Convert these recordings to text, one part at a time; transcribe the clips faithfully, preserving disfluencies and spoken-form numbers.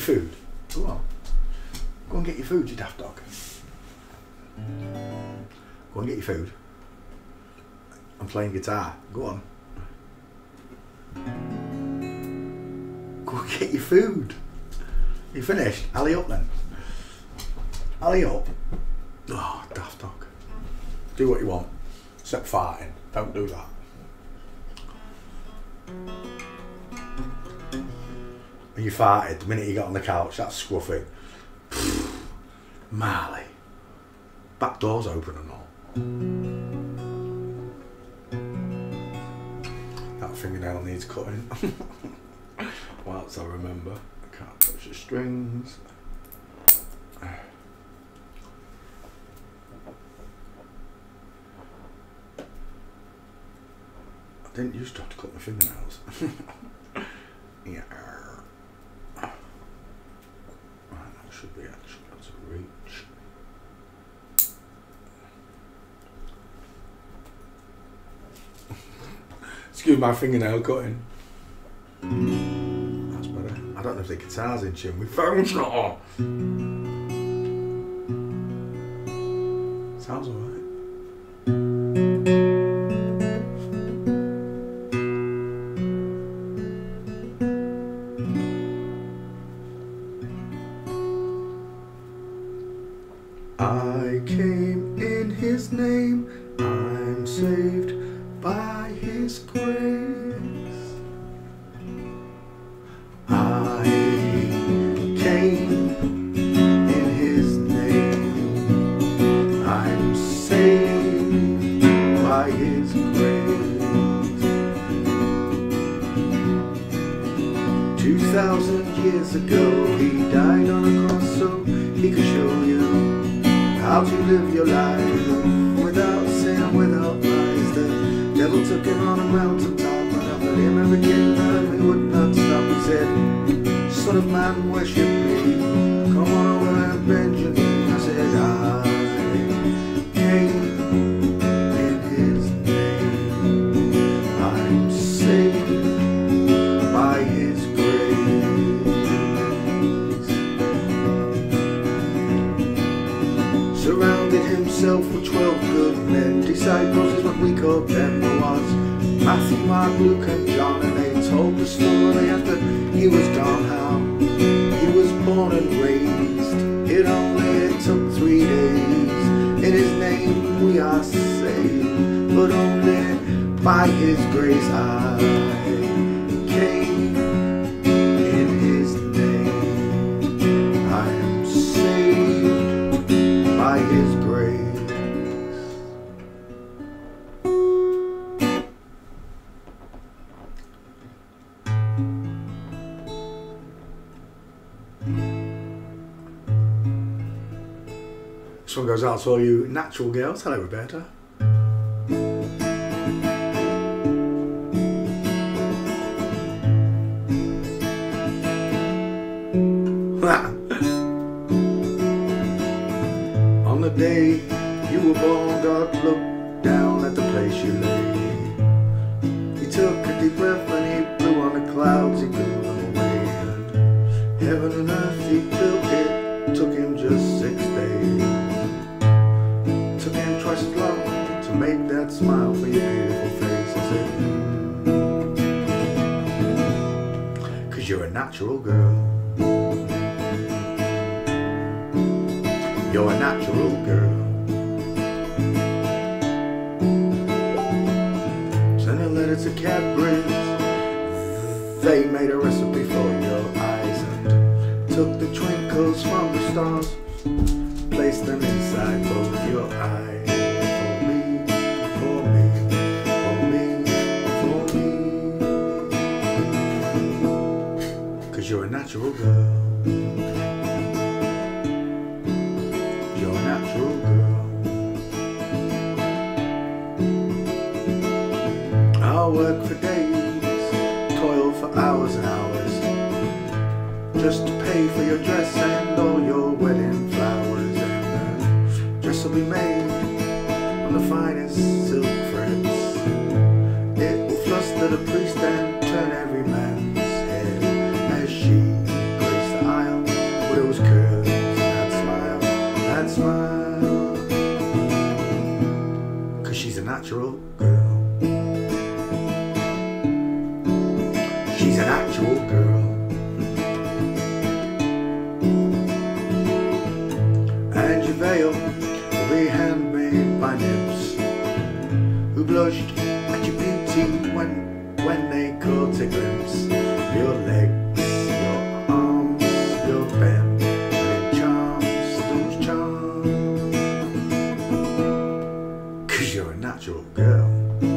food. Go on. Go and get your food, you daft dog. Go and get your food. I'm playing guitar. Go on. Go and get your food. You finished? Alley up then. Alley up. Oh, daft dog. Do what you want. Except farting. Don't do that. When you farted, the minute you got on the couch, that's scruffy. Marley. Back door's open and all. That fingernail needs cutting. Whilst I remember, I can't touch the strings. I didn't used to have to cut my fingernails. Yeah. That should be actually out of reach. Excuse my fingernail cutting. That's better. I don't know if the guitar's in tune. My phone's not on. Sounds alright. I came in his name, I'm saved by his grace. I came in his name, I'm saved by his grace. Two thousand years ago he died on a cross so he could show you how to live your life without sin, without lies. The devil took him on a mountaintop, and after him every king that he would not stop. He said, Son of man, worship me, come on over and bend your knee. I said, I came in his name, I'm saved by his grace. Surrounded himself with twelve good men, disciples is what we called them. There was Matthew, Mark, Luke and John, and they told the story after he was gone, how he was born and raised. It only took three days. In his name we are saved, but only by his grace. I came in his name, I am saved by his grace. This one goes out to all you natural girls. Hello, Roberta. On the day you were born, God looked down at the place you lay. He took a deep breath and he blew on the clouds, he blew them away. And heaven and earth he built, it took him just six days. Took him twice as long to make that smile for your beautiful face. I said, mm, cause you're a natural girl. You're a natural girl. Sent a letter to Cadbury's. They made a recipe for your eyes and took the twinkles from the stars, placed them inside both your eyes. For me, for me, for me, for me. Cause you're a natural girl. You're a natural girl. I'll work for days, toil for hours and hours, just to pay for your dress and all your wedding flowers. And the dress will be made on the finest silk threads. It will fluster the priest and turn every man's head as she graced the aisle smile, 'cause she's a natural girl. She's an actual girl. And your veil will be handmade by nymphs who blushed at your beauty when, when they caught a glimpse of your legs, your arms, your bend, and it charms those charms, 'cause you're a natural girl.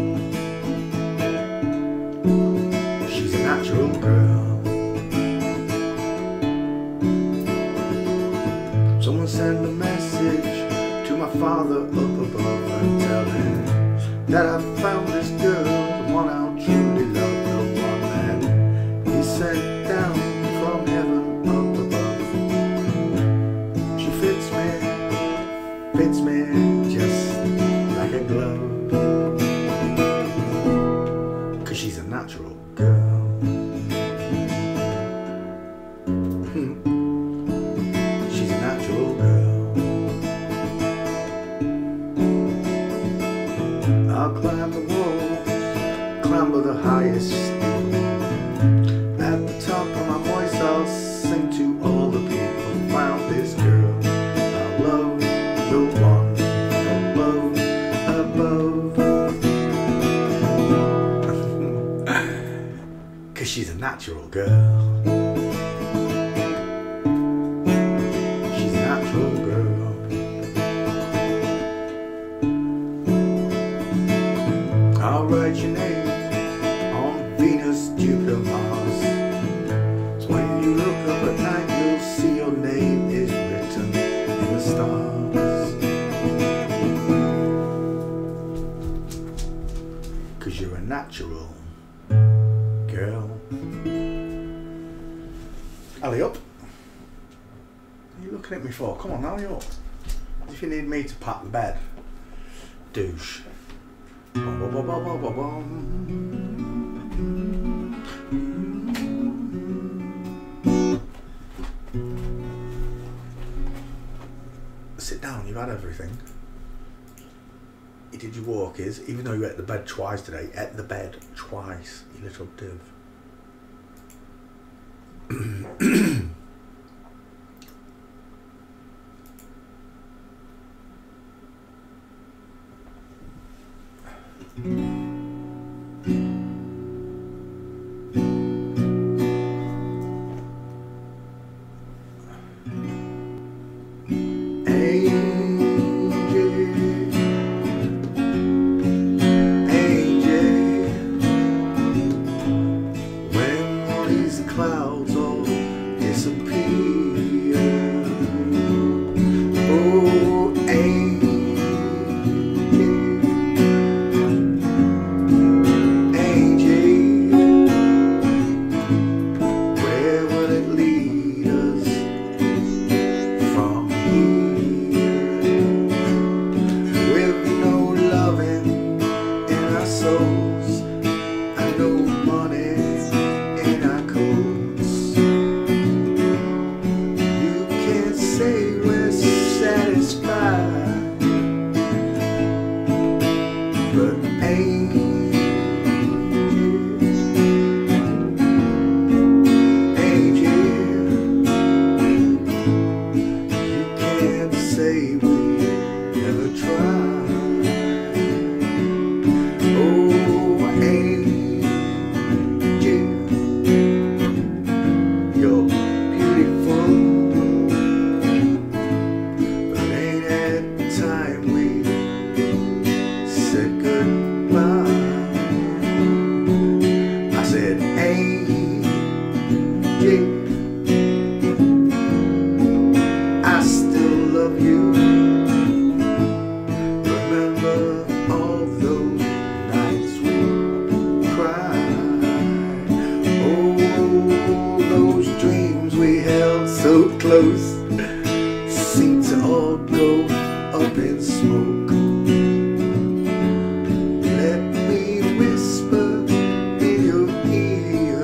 She's a natural girl. Someone send a message to my father up above and tell him that I found this girl, the one I'll truly love, the one that he sent down from heaven up above. She fits me, fits me just like a glove, 'cause she's a natural girl. She's a natural girl. I'll climb the walls, clamber the highest steep. At the top of my voice I'll sing to all the people who found this girl. I love the one above, above, 'cause she's a natural girl. She's a natural girl. I'll write your name on Venus, Jupiter, Mars. So when you look up at night, you'll see your name is written in the stars. 'Cause you're a natural girl. Alley up. What are you looking at me for? Come on, alley up. As if you need me to pat the bed. Douche. Bum, bum, bum, bum, bum, bum. Sit down, you've had everything. You did your walkies, even though you ate the bed twice today. Ate the bed twice, you little div. Clouds all disappear. Oh, angel, angel, where will it lead us from here? With no loving in our souls and no money in our coats. You can't say we're satisfied, but angel, angel, you can't say we never tried. Oh, angel, you're beautiful, but ain't it time we said goodbye? I said, angel, I still love you. Remember all those nights we cried. Oh, those dreams we held so close seem to all go up in smoke. Let me whisper in your ear,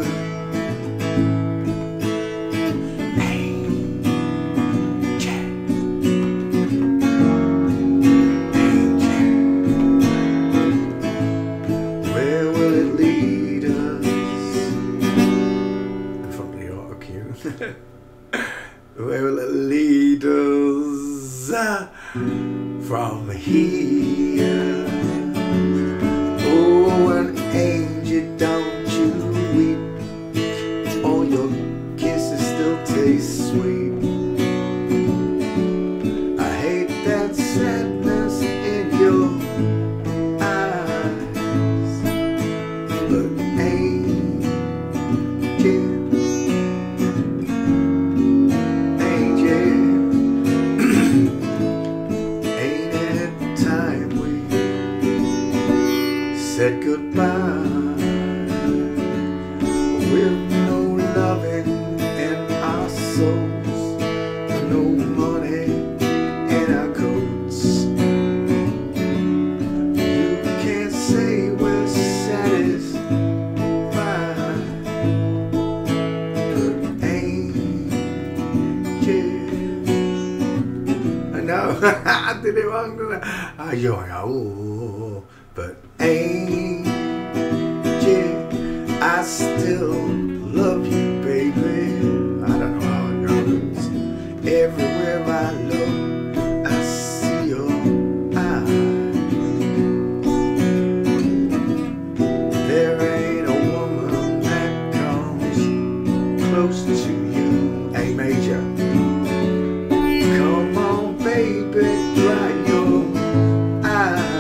angel, from here. Oh, an angel, don't you weep, all your kisses still taste sweet. I hate that sadness in your eyes, but angel, said goodbye with no loving in our souls, no money in our coats. You can't say we're satisfied, but angel, I know I did it wrong, didn't I? Oh, you're like, oh, but angel, I still love you, baby. I don't know how it goes. Everywhere I look, I see your eyes. There ain't a woman that comes close to you. A major, come on, baby, dry your eyes.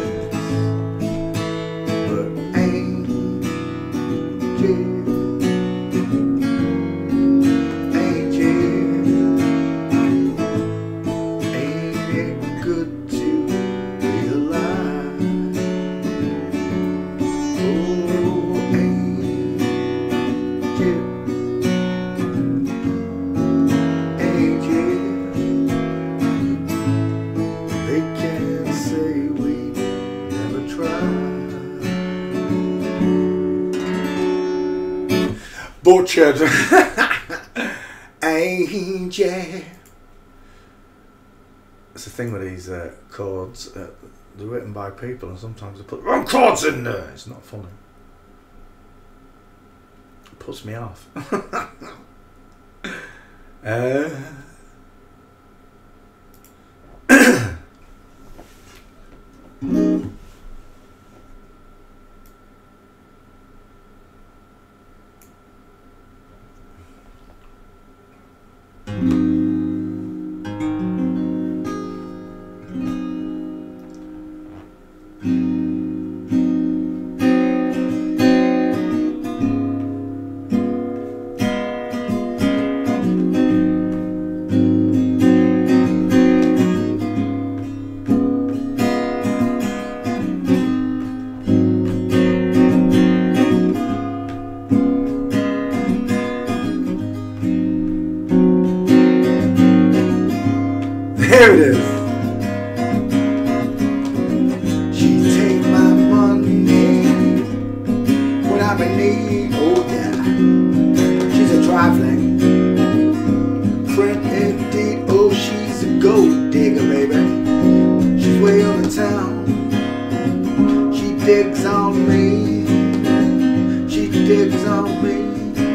Butchered. Angel. It's the thing with these uh, chords, uh, they're written by people and sometimes they put the wrong chords in there. It's not funny. It puts me off. uh, There it is. She take my money when I'm in need. Oh yeah. She's a trifling friend indeed. Oh, she's a gold digger, baby. She's way on the town. She digs on me. She digs on me.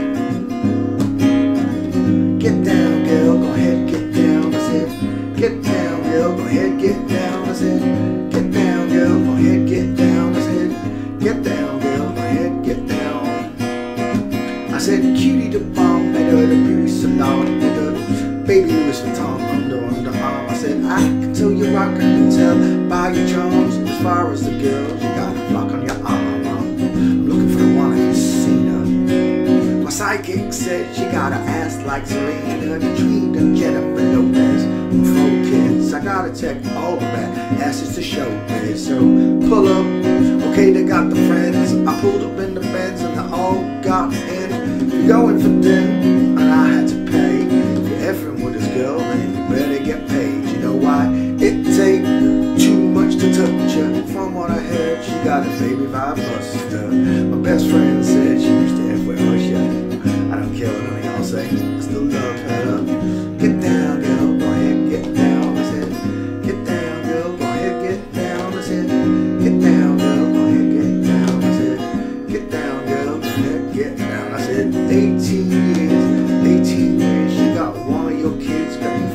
Get down, girl. Go ahead, get down. I said. Get down, girl, go ahead, get down, I said. Get down, girl, go ahead, get down, I said. Get down, girl, go ahead, get down. I said, cutie the bomb, met her at a beauty salon, with a baby Louis Vuitton under underarm. I said, I can tell you rock, I can tell by your charms. As far as the girls, you got a flock on your arm. I'm looking for the one, I ain't seen her. My psychic said she got an ass like Selena, Katrina, Jennifer Lopez. Four kids, I gotta check all of that asses to show me. So pull up, okay, they got the friends. I pulled up in the Benz and they all got in. You're going for dinner, and I had to pay. If you're effing with this girl, then you better get paid. You know why? It take too much to touch her. From what I heard, she got a baby vibe buster. My best friend said she used to F with Usher. I don't care what none of y'all say, I still love her. Get down, girl, go ahead, get down, I said. Get down, girl, go ahead, get down, I said. Get down, girl, go ahead, get down, I said. Get down, girl, go ahead, get down, I said. eighteen years, eighteen years, you got one of your kids, got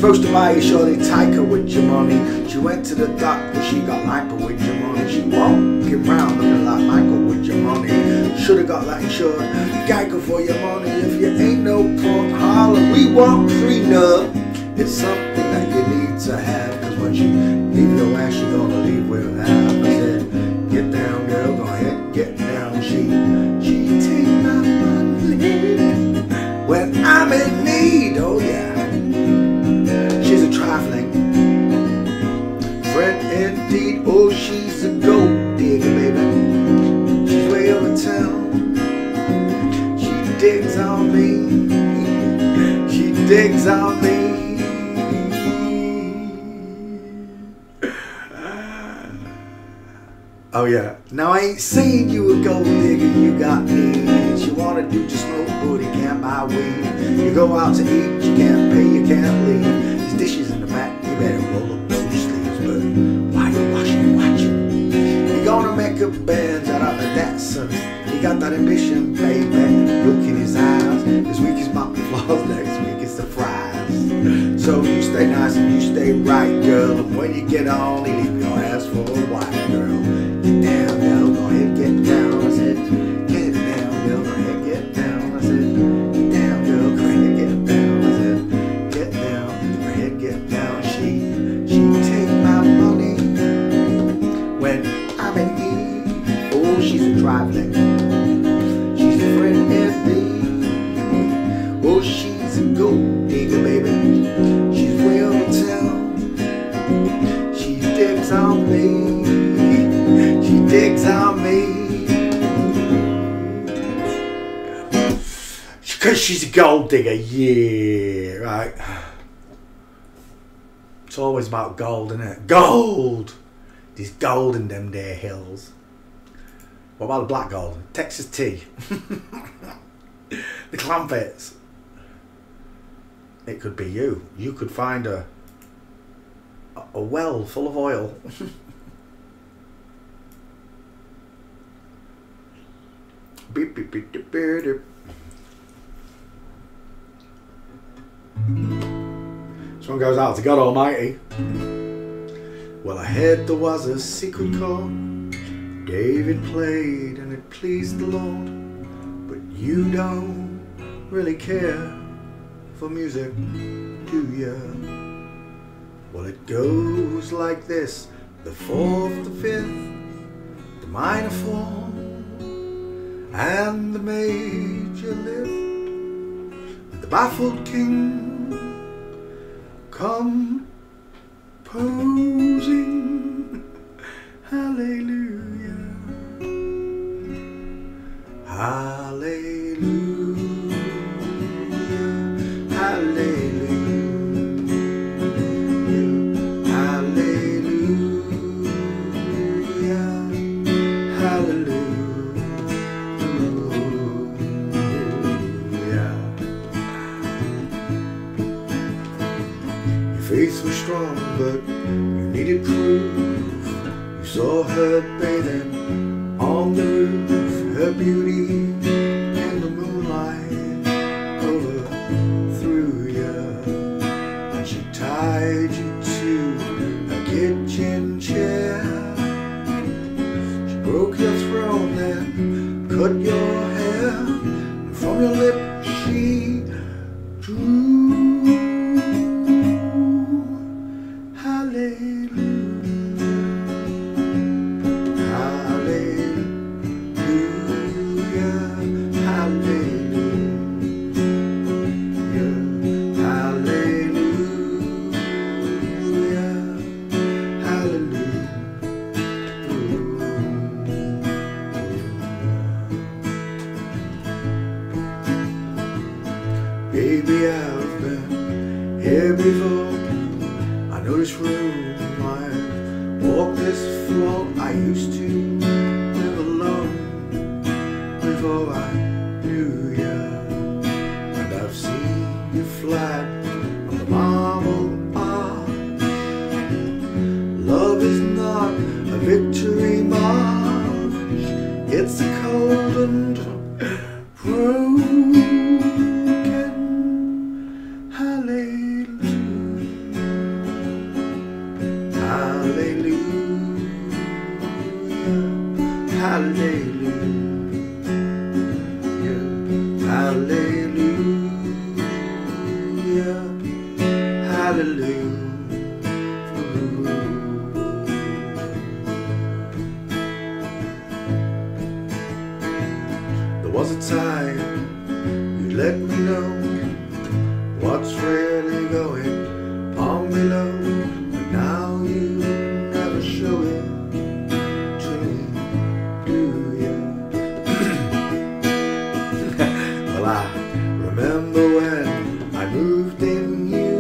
supposed to buy you shorty tiger with your money. She went to the doctor, she got lipo with your money. She walking round looking like Michael with your money. Should've got that insured, Geico for your money. If you ain't no punk, holler, we want prenup. It's something that you need to have, cause once you leave your ass, you're gonna leave with half. I said, get down girl, go ahead, get down. She, she take my money when I'm in need, oh yeah. She's a trifling friend indeed, oh she's a gold digger baby. She's way over town, she digs on me, she digs on me. Oh yeah, now I ain't saying you a gold digger, you got needs. You wanna do just smoke booty, can't buy weed. You go out to eat, you can't pay, you can't leave. There's dishes in the back, you better roll up those sleeves. But why you watching, watching? You're gonna make a band out of that son. He got that ambition, baby, look in his eyes. This week is mopping floors, next week it's the fries. So you stay nice and you stay right, girl. And when you get on, he leave your ass for a white girl. Get down, girl, go ahead, get down. I said, get down, girl, go ahead, get down. I said, get down, girl, go ahead, get down. I said, get down, go ahead, get down. She, she take my money when I'm in need. Oh, she's a trifling, she's a friend indeed. Oh, she's a gold digger, baby. She's way over town. She digs on me. She digs on me. Cause she's a gold digger, yeah, right. It's always about gold, isn't it? Gold! There's gold in them there hills. What about the black gold? Texas tea. The Clampets. It could be you. You could find a a well full of oil. Beep, beep, beep, beep, beep, beep. This one goes out to God Almighty. Well, I heard there was a secret chord David played and it pleased the Lord. But you don't really care for music, do ya? Well, it goes like this: the fourth, the fifth, the minor fall, and the major lift. And the baffled king composing, hallelujah, hallelujah, hallelujah, hallelujah, hallelujah. Your faith was strong, but you needed proof. You saw her bathing on the roof, her beauty in the moonlight overthrew you, and she tied you to a kitchen chair. She broke your throne, then cut your hair, and from your lips she drew baby, I've been here before. I know this room, I've walked this floor. I used to live alone before I knew ya, and I've seen you flat on the marble arch. Love is not a victory march, it's a cold and broken hallelujah. hallelujah, hallelujah, hallelujah. There was a time you let me know what's really going on below, but now you never show it to me, do you? Well, I remember when I moved in you,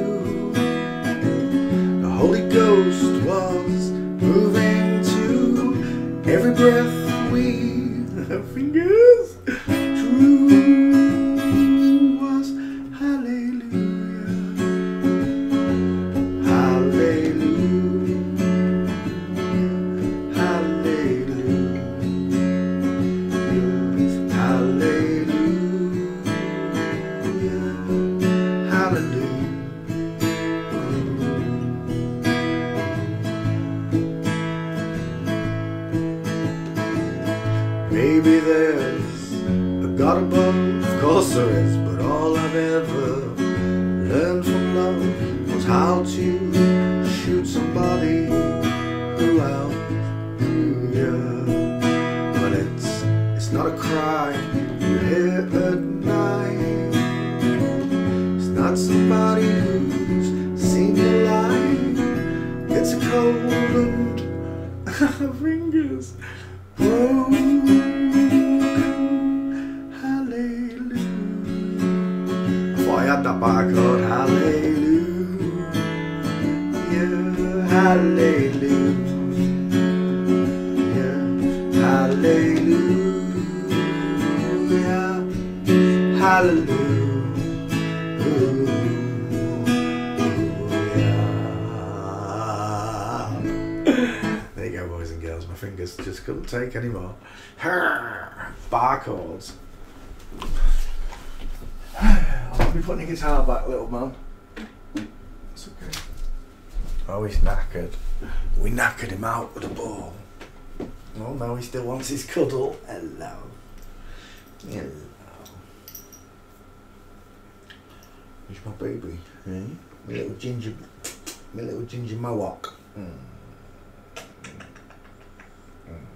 the Holy Ghost was moving too. Every breath we fingers true was hallelujah, hallelujah, hallelujah, hallelujah, hallelujah. Maybe there's a God above, of course there is, but all I've ever learned from love was how to shoot somebody who outgrew you. But it's, it's not a cry you hear at night, it's not somebody who's seen you lie, it's a cold and fingers broken. I had that barcode, hallelujah, hallelujah, hallelujah, hallelujah. There you go, boys and girls, my fingers just couldn't take anymore. Barcodes. I'll be putting your guitar back, little man. It's okay. Oh, he's knackered. We knackered him out with a ball. Oh no, he still wants his cuddle. Hello. Hello. He's my baby. Eh? My little ginger, my little ginger mohawk. Mm. Mm.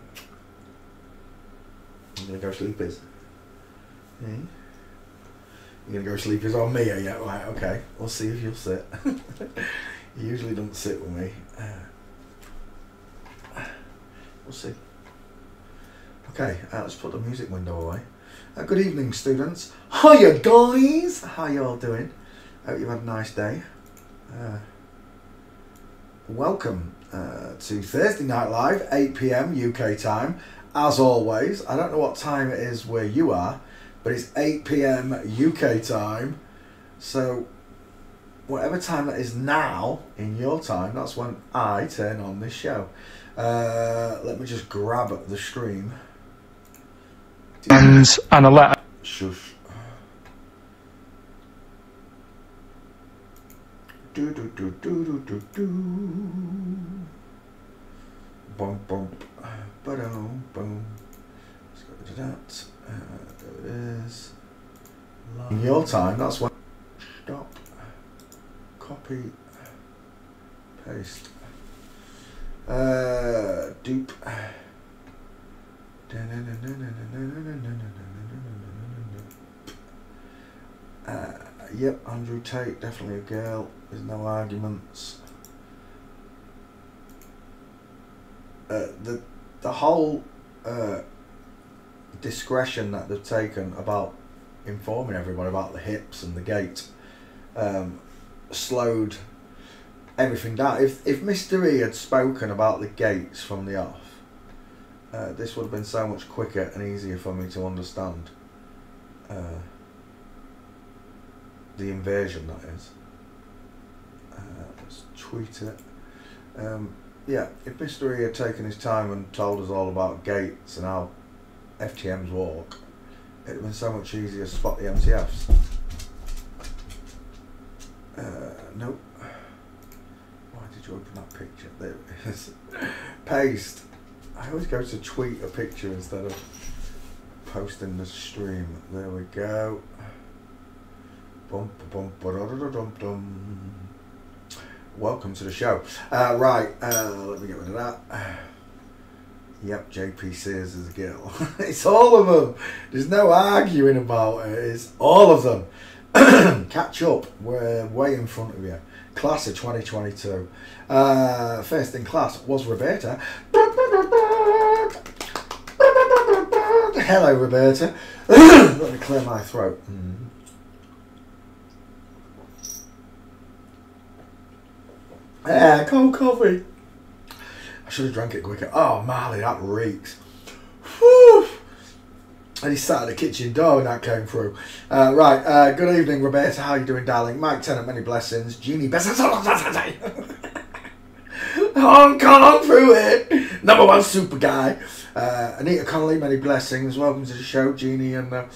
You gonna go sleepies? Eh? You're gonna go sleepies on me, are you? Right, okay. We'll see if you'll sit. You usually don't sit with me. Uh, we'll see. Okay, uh, let's put the music window away. Uh, good evening, students. Hiya, guys. How you all doing? Hope you've had a nice day. Uh, welcome uh, to Thursday Night Live, eight p m U K time. As always, I don't know what time it is where you are, but it's eight p m U K time. So whatever time that is now in your time, that's when I turn on this show. Uh, let me just grab the stream. And and a letter. Shush. Do do do do do do do. Boom boom. Ba-dum boom. Let's go to that. Uh, there it is. In your time, that's when. Stop. Copy. Paste. Uh, dupe. Uh, yep, Andrew Tate, definitely a girl. There's no arguments. Uh, the the whole uh, discretion that they've taken about informing everybody about the hips and the gait um, slowed everything down. If if Mister E had spoken about the gates from the off, uh, this would have been so much quicker and easier for me to understand uh, the invasion, that is. Uh, let's tweet it. Um, yeah, if Mister E had taken his time and told us all about gates and how F T Ms walk, it would have been so much easier to spot the M T Fs. Uh, nope. Why did you open that picture? There it is. Paste. I always go to tweet a picture instead of posting the stream. There we go. Bum, bum, bum, dum, dum. Welcome to the show. Uh, right, uh, let me get rid of that. Yep, J P Sears is a girl. It's all of them. There's no arguing about it. It's all of them. Catch up. We're way in front of you. Class of twenty twenty-two. Uh, first in class was Roberta. Hello, Roberta. Let me clear my throat. Mm. Yeah, cold coffee. I should have drank it quicker. Oh, Marley, that reeks. Whew. And he sat at the kitchen door and that came through. Uh, right, uh, good evening, Roberta. How you doing, darling? Mike Tennant, many blessings. Jeannie Best. Hong Kong through it. Number one super guy. Uh, Anita Connolly, many blessings. Welcome to the show, Jeannie and uh,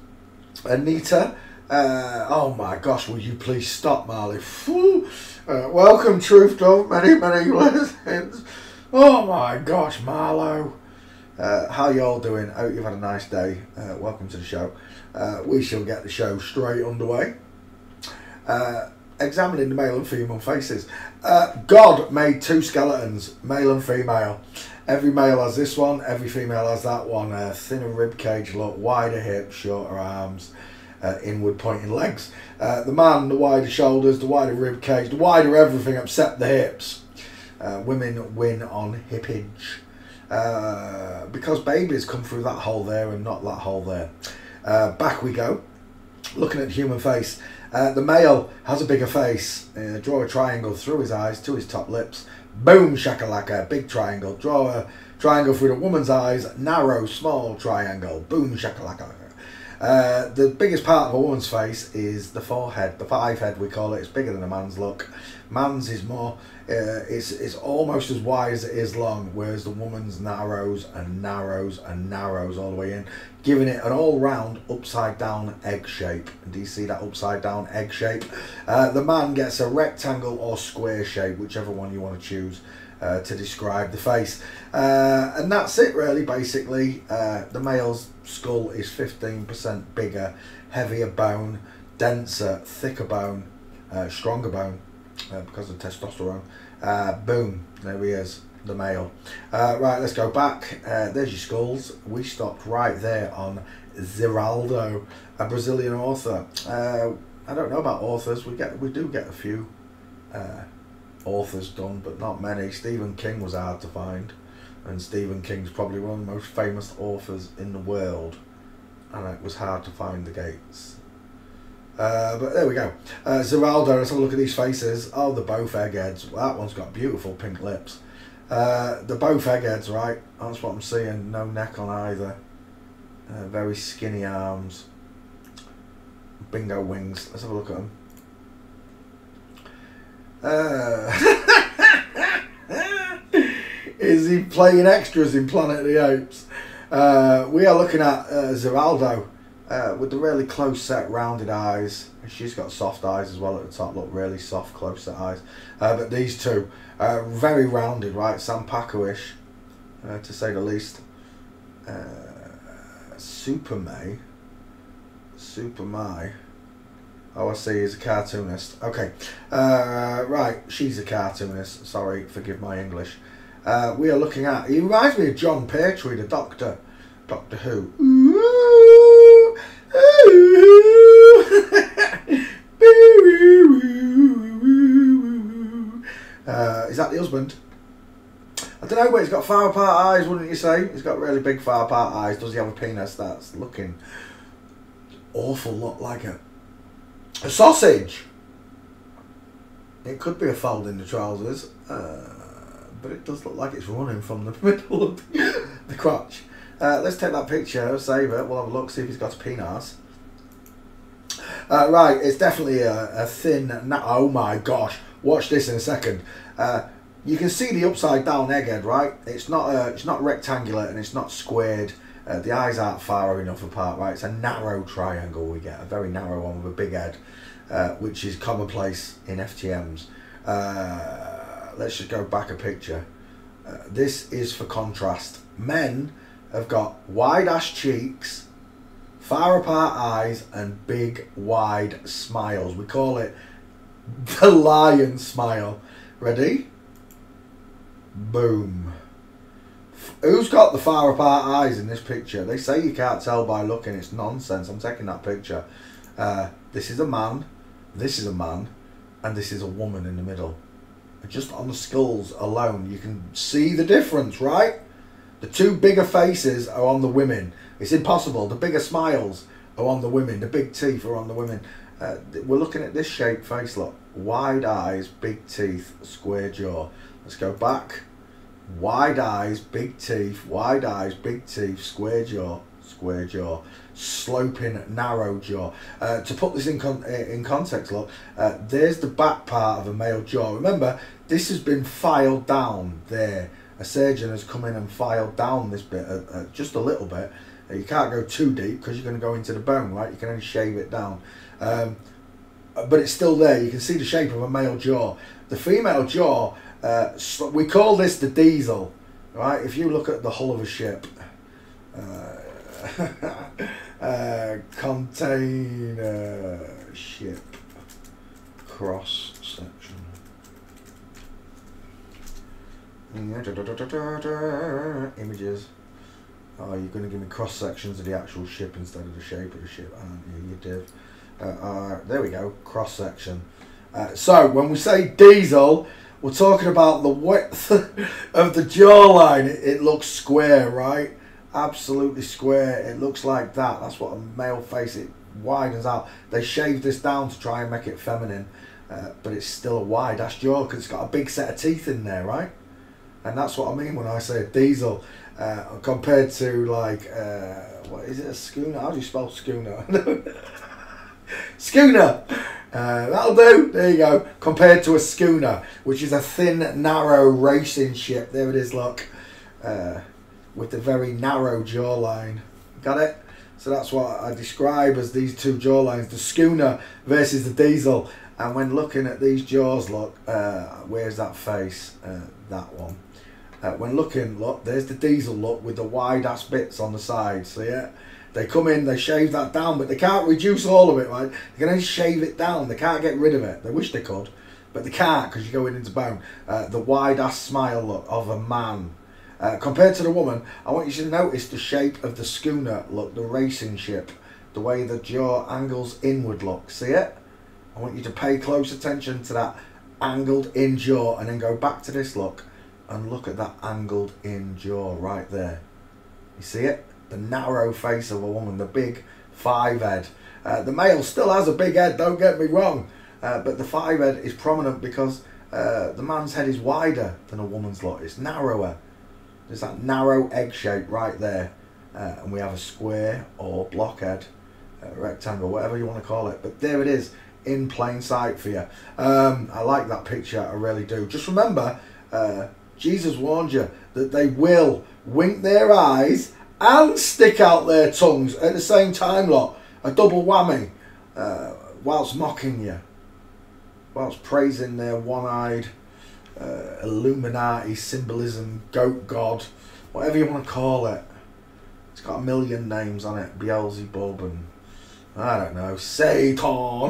Anita. Uh, oh my gosh, will you please stop, Marley? Uh, welcome, Truth Dove, many, many blessings. Oh my gosh, Marlo. Uh, how you all doing? I hope you've had a nice day. Uh, welcome to the show. Uh, we shall get the show straight underway. Uh, examining the male and female faces. Uh, God made two skeletons, male and female. Every male has this one, every female has that one. Uh, thinner rib cage look, wider hips, shorter arms. Uh, inward pointing legs. Uh, the man, the wider shoulders, the wider rib cage, the wider everything except the hips. Uh, women win on hippage. Uh, because babies come through that hole there and not that hole there. Uh, back we go. Looking at the human face. Uh, the male has a bigger face. Uh, draw a triangle through his eyes to his top lips. Boom shakalaka, big triangle. Draw a triangle through the woman's eyes. Narrow, small triangle. Boom shakalaka. Uh, the biggest part of a woman's face is the forehead, the five head we call it. It's bigger than a man's look. Man's is more, uh, it's, it's almost as wide as it is long, whereas the woman's narrows and narrows and narrows all the way in, giving it an all-round upside-down egg shape. Do you see that upside-down egg shape? Uh, the man gets a rectangle or square shape, whichever one you want to choose. Uh, to describe the face, uh, and that's it really. Basically, uh, the male's skull is fifteen percent bigger, heavier bone, denser, thicker bone, uh, stronger bone uh, because of testosterone. Uh, boom, there he is, the male. Uh, right, let's go back. Uh, there's your skulls. We stopped right there on Ziraldo, a Brazilian author. Uh, I don't know about authors. We get, we do get a few. Uh, authors done, but not many. Stephen King was hard to find, and Stephen King's probably one of the most famous authors in the world, and it was hard to find the gates. Uh, but there we go. Uh, Ziraldo, let's have a look at these faces. Oh, they're both eggheads. Well, that one's got beautiful pink lips. Uh, they're both eggheads, right? That's what I'm seeing. No neck on either. Uh, very skinny arms. Bingo wings. Let's have a look at them. Uh, is he playing extras in Planet of the Apes? Uh, we are looking at uh, Ziraldo uh, with the really close set rounded eyes. She's got soft eyes as well at the top, look really soft close set eyes. Uh, but these two uh, very rounded, right? Sam Paco-ish uh, to say the least. uh, Super May Super Mai Oh, I see, he's a cartoonist. Okay, uh, right, she's a cartoonist. Sorry, forgive my English. Uh, we are looking at, he reminds me of John Pertwee, the Doctor. Doctor Who. Ooh, ooh. uh, is that the husband? I don't know, but he's got far apart eyes, wouldn't you say? He's got really big far apart eyes. Does he have a penis? That's looking awful lot like a A sausage. It could be a fold in the trousers, uh, but it does look like it's running from the middle of the crotch. Uh, let's take that picture, save it, we'll have a look, see if he's got a penis. Uh, right, it's definitely a, a thin, oh my gosh, watch this in a second. Uh, you can see the upside down egghead, right? It's not, uh, it's not rectangular and it's not squared. Uh, the eyes aren't far enough apart, right? It's a narrow triangle we get, a very narrow one with a big head, uh, which is commonplace in F T Ms. Uh, let's just go back a picture. Uh, this is for contrast. Men have got wide ass cheeks, far apart eyes, and big wide smiles. We call it the lion smile. Ready? Boom. Who's got the far apart eyes in this picture? They say you can't tell by looking. It's nonsense. I'm taking that picture. Uh, this is a man, this is a man, and this is a woman in the middle. Just on the skulls alone, you can see the difference, right? The two bigger faces are on the women. It's impossible. The bigger smiles are on the women. The big teeth are on the women. Uh, we're looking at this shaped face, look. Wide eyes, big teeth, square jaw. Let's go back. Wide eyes, big teeth, wide eyes, big teeth, square jaw, square jaw, sloping, narrow jaw. Uh, to put this in con in context, look, uh, there's the back part of a male jaw. Remember, this has been filed down there. A surgeon has come in and filed down this bit, uh, uh, just a little bit. Uh, you can't go too deep because you're going to go into the bone, right? You can only shave it down. Um, but it's still there. You can see the shape of a male jaw. The female jaw, uh, we call this the diesel, right? If you look at the hull of a ship, uh, uh, container ship cross section. Images. Oh, you're going to give me cross sections of the actual ship instead of the shape of the ship, aren't you? You div. Uh, uh, there we go, cross section. Uh, so when we say diesel, we're talking about the width of the jawline. It, it looks square, right? Absolutely square. It looks like that. That's what a male face, it widens out. They shave this down to try and make it feminine, uh, but it's still a wide ass jaw because it's got a big set of teeth in there, right? And that's what I mean when I say a diesel, uh, compared to like, uh, what is it, a schooner? How do you spell schooner? Schooner! Uh, that'll do. There you go. Compared to a schooner, which is a thin, narrow racing ship. There it is, look. Uh, with the very narrow jawline. Got it? So that's what I describe as these two jawlines. The schooner versus the diesel. And when looking at these jaws, look. Uh, where's that face? Uh, that one. Uh, when looking, look. There's the diesel, look. With the wide-ass bits on the side. See it? They come in, they shave that down, but they can't reduce all of it, right? They can only shave it down. They can't get rid of it. They wish they could, but they can't because you're going into bone. Uh, the wide-ass smile look of a man. Uh, compared to the woman, I want you to notice the shape of the schooner look, the racing ship, the way the jaw angles inward look. See it? I want you to pay close attention to that angled in jaw and then go back to this look and look at that angled in jaw right there. You see it? The narrow face of a woman, the big five head. Uh, the male still has a big head, don't get me wrong, uh, but the five head is prominent because uh, the man's head is wider than a woman's lot. It's narrower. There's that narrow egg shape right there, uh, and we have a square or blockhead, uh, rectangle, whatever you want to call it. But there it is, in plain sight for you. Um, I like that picture, I really do. Just remember, uh, Jesus warned you that they will wink their eyes and stick out their tongues at the same time, lot. A double whammy, uh, whilst mocking you, whilst praising their one-eyed uh, Illuminati symbolism, goat god, whatever you want to call it. It's got a million names on it. Beelzebub and I don't know, Satan,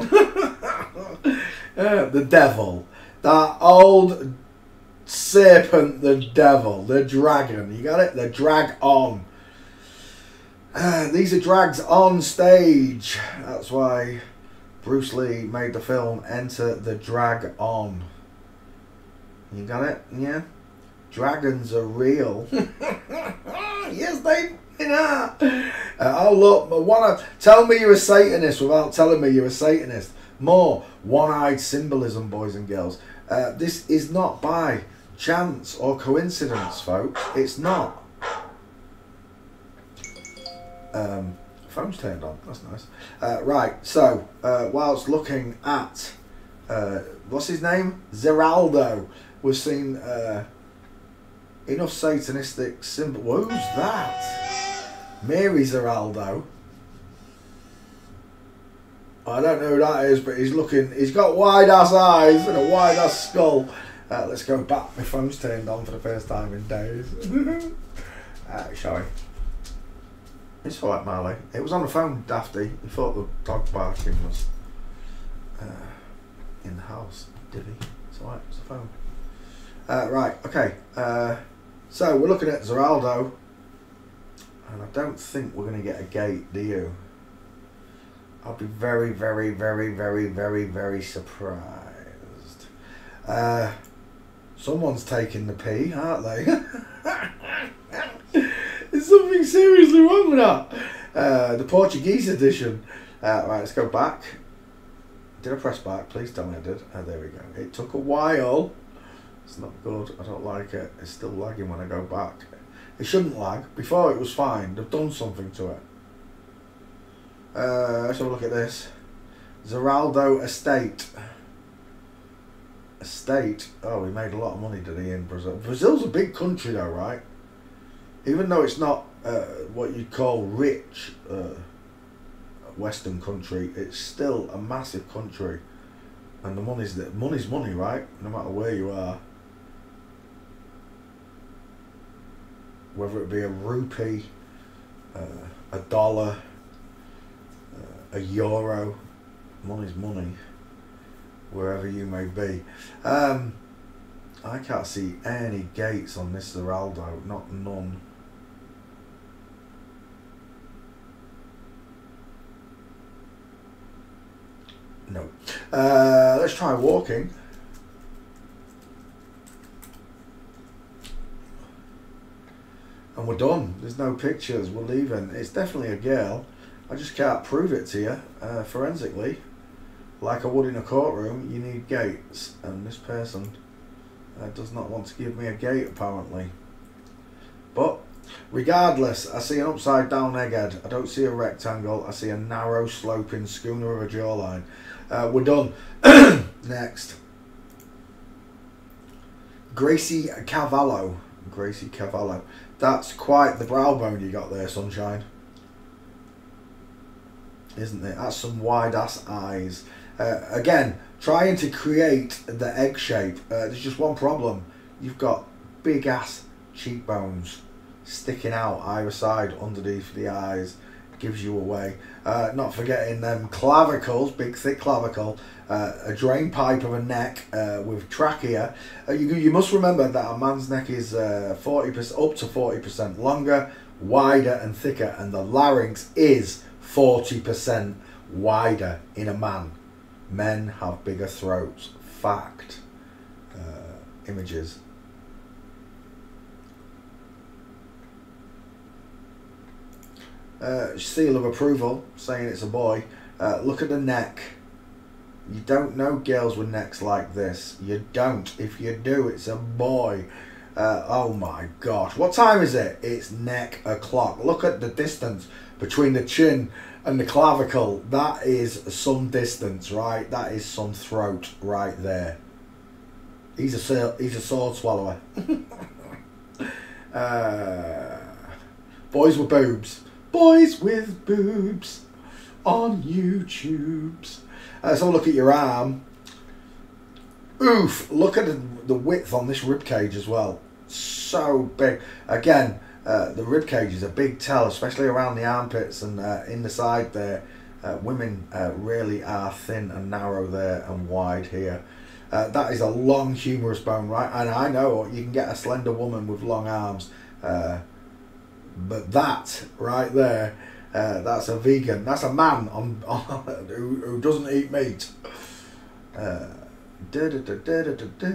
uh, the devil, that old serpent, the devil, the dragon. You got it? The drag on. Uh, these are drags on stage. That's why Bruce Lee made the film Enter the Drag On. You got it? Yeah? Dragons are real. Yes, they are. Uh, oh, look, I wanna tell me you're a Satanist without telling me you're a Satanist. More one-eyed symbolism, boys and girls. Uh, this is not by chance or coincidence, folks. It's not. Um, phone's turned on, that's nice. Uh, right, so uh, whilst looking at uh, what's his name? Zeraldo, we've seen uh, enough satanistic symbol. Who's that? Mary Zeraldo. I don't know who that is, but he's looking, he's got wide ass eyes and a wide ass skull. Uh, let's go back. My phone's turned on for the first time in days. uh, shall we? It's alright, Marley. It was on the phone, Dafty. He thought the dog barking was uh, in the house. Did he? It's alright, it's the phone. Uh, right, okay. Uh, so we're looking at Zeraldo. And I don't think we're going to get a gate, do you? I'll be very, very, very, very, very, very surprised. Uh, someone's taking the pee, aren't they? There's something seriously wrong with that. Uh, the Portuguese edition. Uh, right, let's go back. Did I press back? Please tell me I did. Oh, there we go. It took a while. It's not good. I don't like it. It's still lagging when I go back. It shouldn't lag. Before it was fine. They've done something to it. Uh, let's have a look at this. Zeraldo Estate. Estate. Oh, he made a lot of money, did he, in Brazil? Brazil's a big country though, right? Even though it's not uh, what you'd call rich uh, Western country, it's still a massive country. And the money's, the money's money, right? No matter where you are. Whether it be a rupee, uh, a dollar, uh, a euro, money's money, wherever you may be. Um, I can't see any gates on this Zeraldo, not none. No. Uh, let's try walking. And we're done. There's no pictures. We're leaving. It's definitely a girl. I just can't prove it to you uh, forensically. Like I would in a courtroom, you need gates. And this person uh, does not want to give me a gate, apparently. But regardless, I see an upside down egghead. I don't see a rectangle. I see a narrow sloping schooner of a jawline. Uh, we're done. Next. Gracie Cavallo. Gracie Cavallo. That's quite the brow bone you got there, sunshine. Isn't it? That's some wide ass eyes. Uh, again, trying to create the egg shape. Uh, there's just one problem. You've got big ass cheekbones sticking out either side underneath the eyes. Gives you away. Uh, not forgetting them clavicles, big thick clavicle, uh, a drain pipe of a neck uh, with trachea. Uh, you, you must remember that a man's neck is uh, forty percent up to forty percent longer, wider and thicker, and the larynx is forty percent wider in a man. Men have bigger throats. Fact. Uh, images. Uh, seal of approval, saying it's a boy. Uh, look at the neck. You don't know girls with necks like this. You don't. If you do, it's a boy. Uh, oh my gosh. What time is it? It's neck o'clock. Look at the distance between the chin and the clavicle. That is some distance, right? That is some throat right there. He's a, he's a sword swallower. uh, boys with boobs. Boys with boobs on YouTubes. Uh, so look at your arm. Oof! Look at the, the width on this rib cage as well. So big. Again, uh, the rib cage is a big tell, especially around the armpits and uh, in the side there. Uh, women uh, really are thin and narrow there and wide here. Uh, that is a long humerus bone, right? And I know you can get a slender woman with long arms. Uh, But that right there, uh, that's a vegan. That's a man on, on who, who doesn't eat meat. Uh, da, da, da, da, da, da.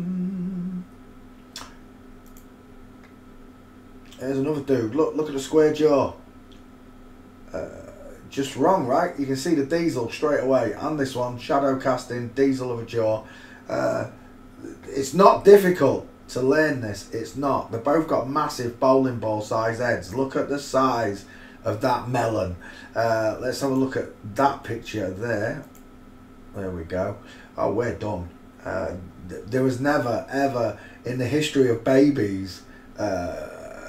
There's another dude. Look, look at the square jaw. Uh, just wrong, right? You can see the diesel straight away. And this one, shadow casting, diesel of a jaw. Uh, it's not difficult to learn this. It's not. They've both got massive bowling ball size heads. Look at the size of that melon. Uh, let's have a look at that picture there. There we go. Oh, we're done. Uh, th there was never ever in the history of babies uh,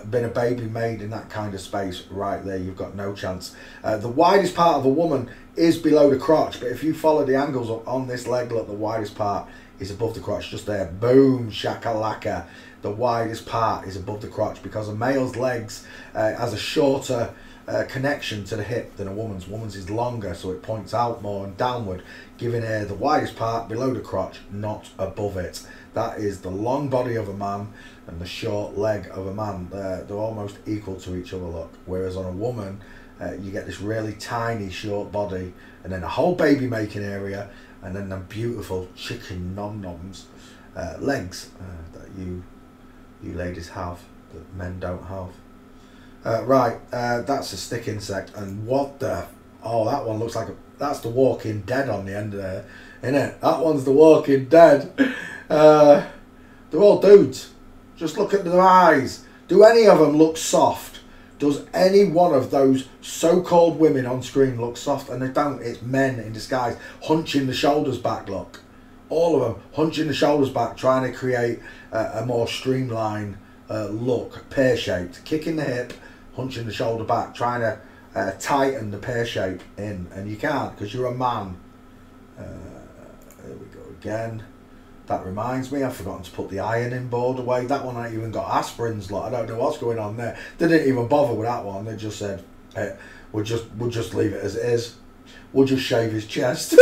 been a baby made in that kind of space, right there, you've got no chance. Uh, the widest part of a woman is below the crotch, but if you follow the angles on this leg, look, the widest part is above the crotch, just there. Boom, shakalaka. The widest part is above the crotch because a male's legs uh, has a shorter uh, connection to the hip than a woman's. Woman's is longer, so it points out more and downward, giving her the widest part below the crotch, not above it. That is the long body of a man and the short leg of a man. They're, they're almost equal to each other, look. Whereas on a woman, uh, you get this really tiny short body and then a whole baby making area and then the beautiful chicken nom-noms uh, legs uh, that you you ladies have that men don't have. Uh, right, uh, that's a stick insect, and what the, oh, that one looks like a, that's the Walking Dead on the end of there, isn't it? That one's the Walking Dead. Uh, they're all dudes. Just look at their eyes. Do any of them look soft? Does any one of those so-called women on screen look soft? And they don't. It's men in disguise, hunching the shoulders back, look. All of them hunching the shoulders back, trying to create uh, a more streamlined uh, look, pear-shaped. Kicking the hip, hunching the shoulder back, trying to uh, tighten the pear shape in. And you can't because you're a man. Uh, there we go again. That reminds me, I've forgotten to put the ironing board away. That one ain't even got aspirins. Like, I don't know what's going on there. They didn't even bother with that one. They just said, hey, we'll just we'll just leave it as it is. We'll just shave his chest.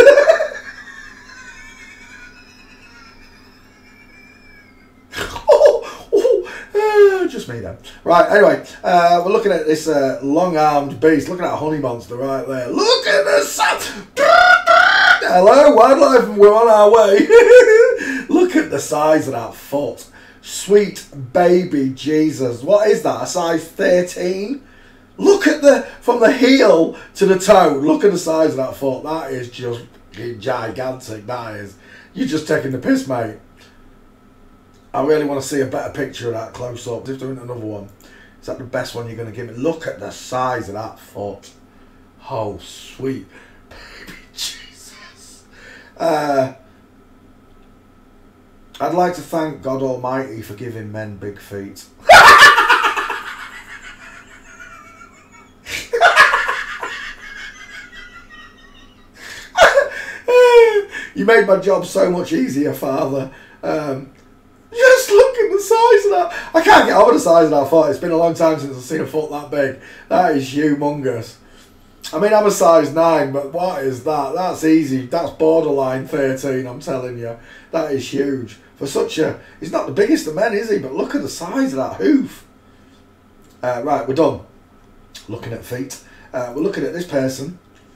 oh, oh, uh, just me then. Right, anyway, uh, we're looking at this uh, long-armed beast. Looking at a honey monster right there. Look at the sun. Hello, wildlife, and we're on our way. Look at the size of that foot. Sweet baby Jesus. What is that, a size thirteen? Look at the, from the heel to the toe, look at the size of that foot. That is just gigantic, that is. You're just taking the piss, mate. I really want to see a better picture of that close up. If there isn't another one. Is that the best one you're going to give me? Look at the size of that foot. Oh, sweet baby Jesus. Uh... I'd like to thank God Almighty for giving men big feet. You made my job so much easier, Father. Um, just look at the size of that. I can't get over the size of that foot. It's been a long time since I've seen a foot that big. That is humongous. I mean, I'm a size nine, but what is that? That's easy. That's borderline thirteen, I'm telling you. That is huge. For such a... He's not the biggest of men, is he? But look at the size of that hoof. Uh, right, we're done. Looking at feet. Uh, we're looking at this person.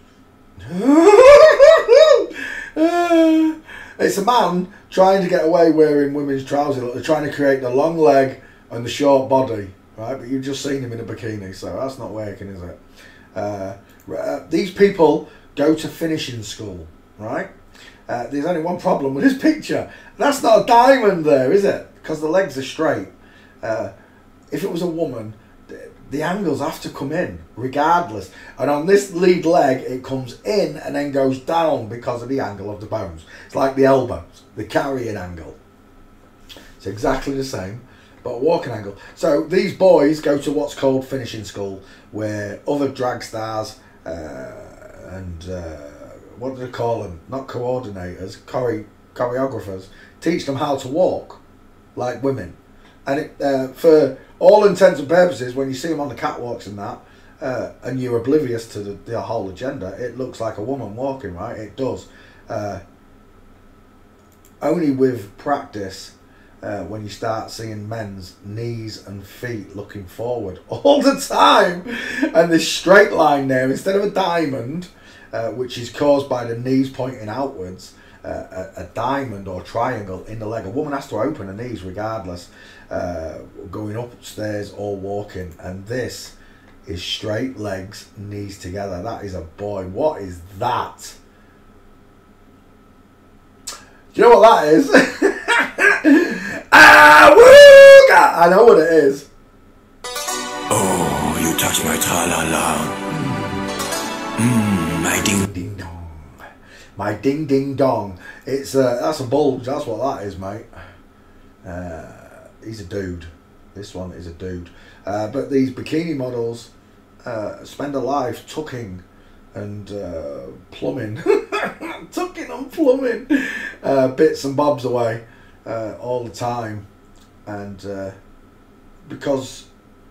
uh, it's a man trying to get away wearing women's trousers. They're trying to create the long leg and the short body. Right, but you've just seen him in a bikini, so that's not working, is it? Uh, uh, these people go to finishing school, right? Uh, there's only one problem with this picture. That's not a diamond there, is it? Because the legs are straight. Uh, if it was a woman, the, the angles have to come in, regardless. And on this lead leg, it comes in and then goes down because of the angle of the bones. It's like the elbows, the carrying angle. It's exactly the same, but a walking angle. So these boys go to what's called finishing school, where other drag stars uh, and... Uh, what do they call them? Not coordinators, chore choreographers. Teach them how to walk like women. And it, uh, for all intents and purposes, when you see them on the catwalks and that, uh, and you're oblivious to the, the whole agenda, it looks like a woman walking, right? It does. Uh, only with practice, uh, when you start seeing men's knees and feet looking forward all the time. And this straight line there, instead of a diamond... Uh, which is caused by the knees pointing outwards, uh, a, a diamond or triangle in the leg. A woman has to open her knees regardless, uh, going upstairs or walking. And this is straight legs, knees together. That is a boy. What is that? Do you know what that is? Ah, woo! I know what it is. Oh, you touch my tra-la-la. Mmm. My ding ding dong. My ding ding dong. It's uh, that's a bulge. That's what that is, mate. Uh, he's a dude. This one is a dude. Uh, but these bikini models uh, spend a life tucking and uh, plumbing, tucking and plumbing uh, bits and bobs away uh, all the time, and uh, because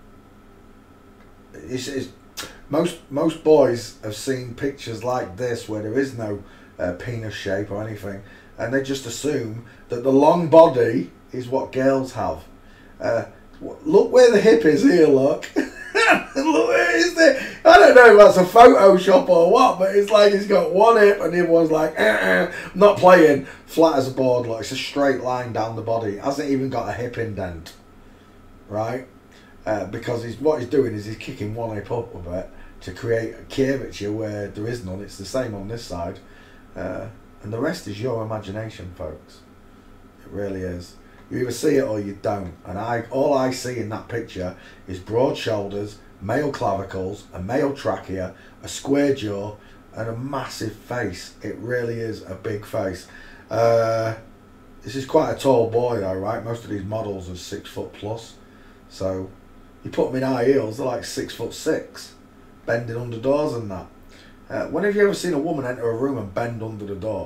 it's, it's most most boys have seen pictures like this where there is no uh, penis shape or anything, and they just assume that the long body is what girls have. Uh, look where the hip is here. Look. Look, where is it? I don't know if that's a Photoshop or what, but it's like he's got one hip and the other one's like, eh, eh, not playing, flat as a board. Like, it's a straight line down the body. It hasn't even got a hip indent, right? Uh, because he's what he's doing is he's kicking one hip up a bit to create a curvature where there is none. It's the same on this side, uh, and the rest is your imagination, folks. It really is. You either see it or you don't, and I all I see in that picture is broad shoulders, male clavicles, a male trachea, a square jaw, and a massive face. It really is a big face. Uh, this is quite a tall boy though, right? Most of these models are six foot plus, so you put them in high heels, they're like six foot six, bending under doors and that. Uh, when have you ever seen a woman enter a room and bend under the door?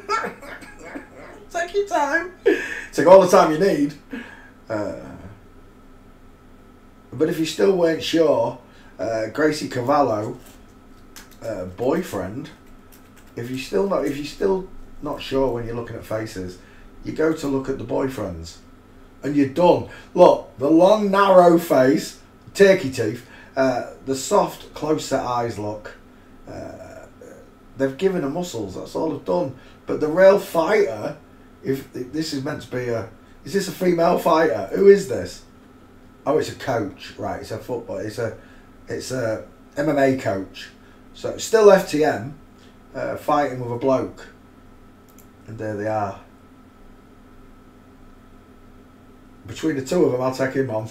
Take your time. Take all the time you need. Uh, but if you still weren't sure, uh, Gracie Cavallo, uh, boyfriend, if you still not, if you're still not sure when you're looking at faces, you go to look at the boyfriends, and you're done. Look, the long narrow face, turkey teeth, uh, the soft close set eyes look. Uh, they've given her muscles. That's all they've done. But the real fighter. If this is meant to be a, is this a female fighter? Who is this? Oh, it's a coach, right? It's a football. It's a, it's a M M A coach. So it's still F T M, uh, fighting with a bloke, and there they are. Between the two of them, I'll take him on.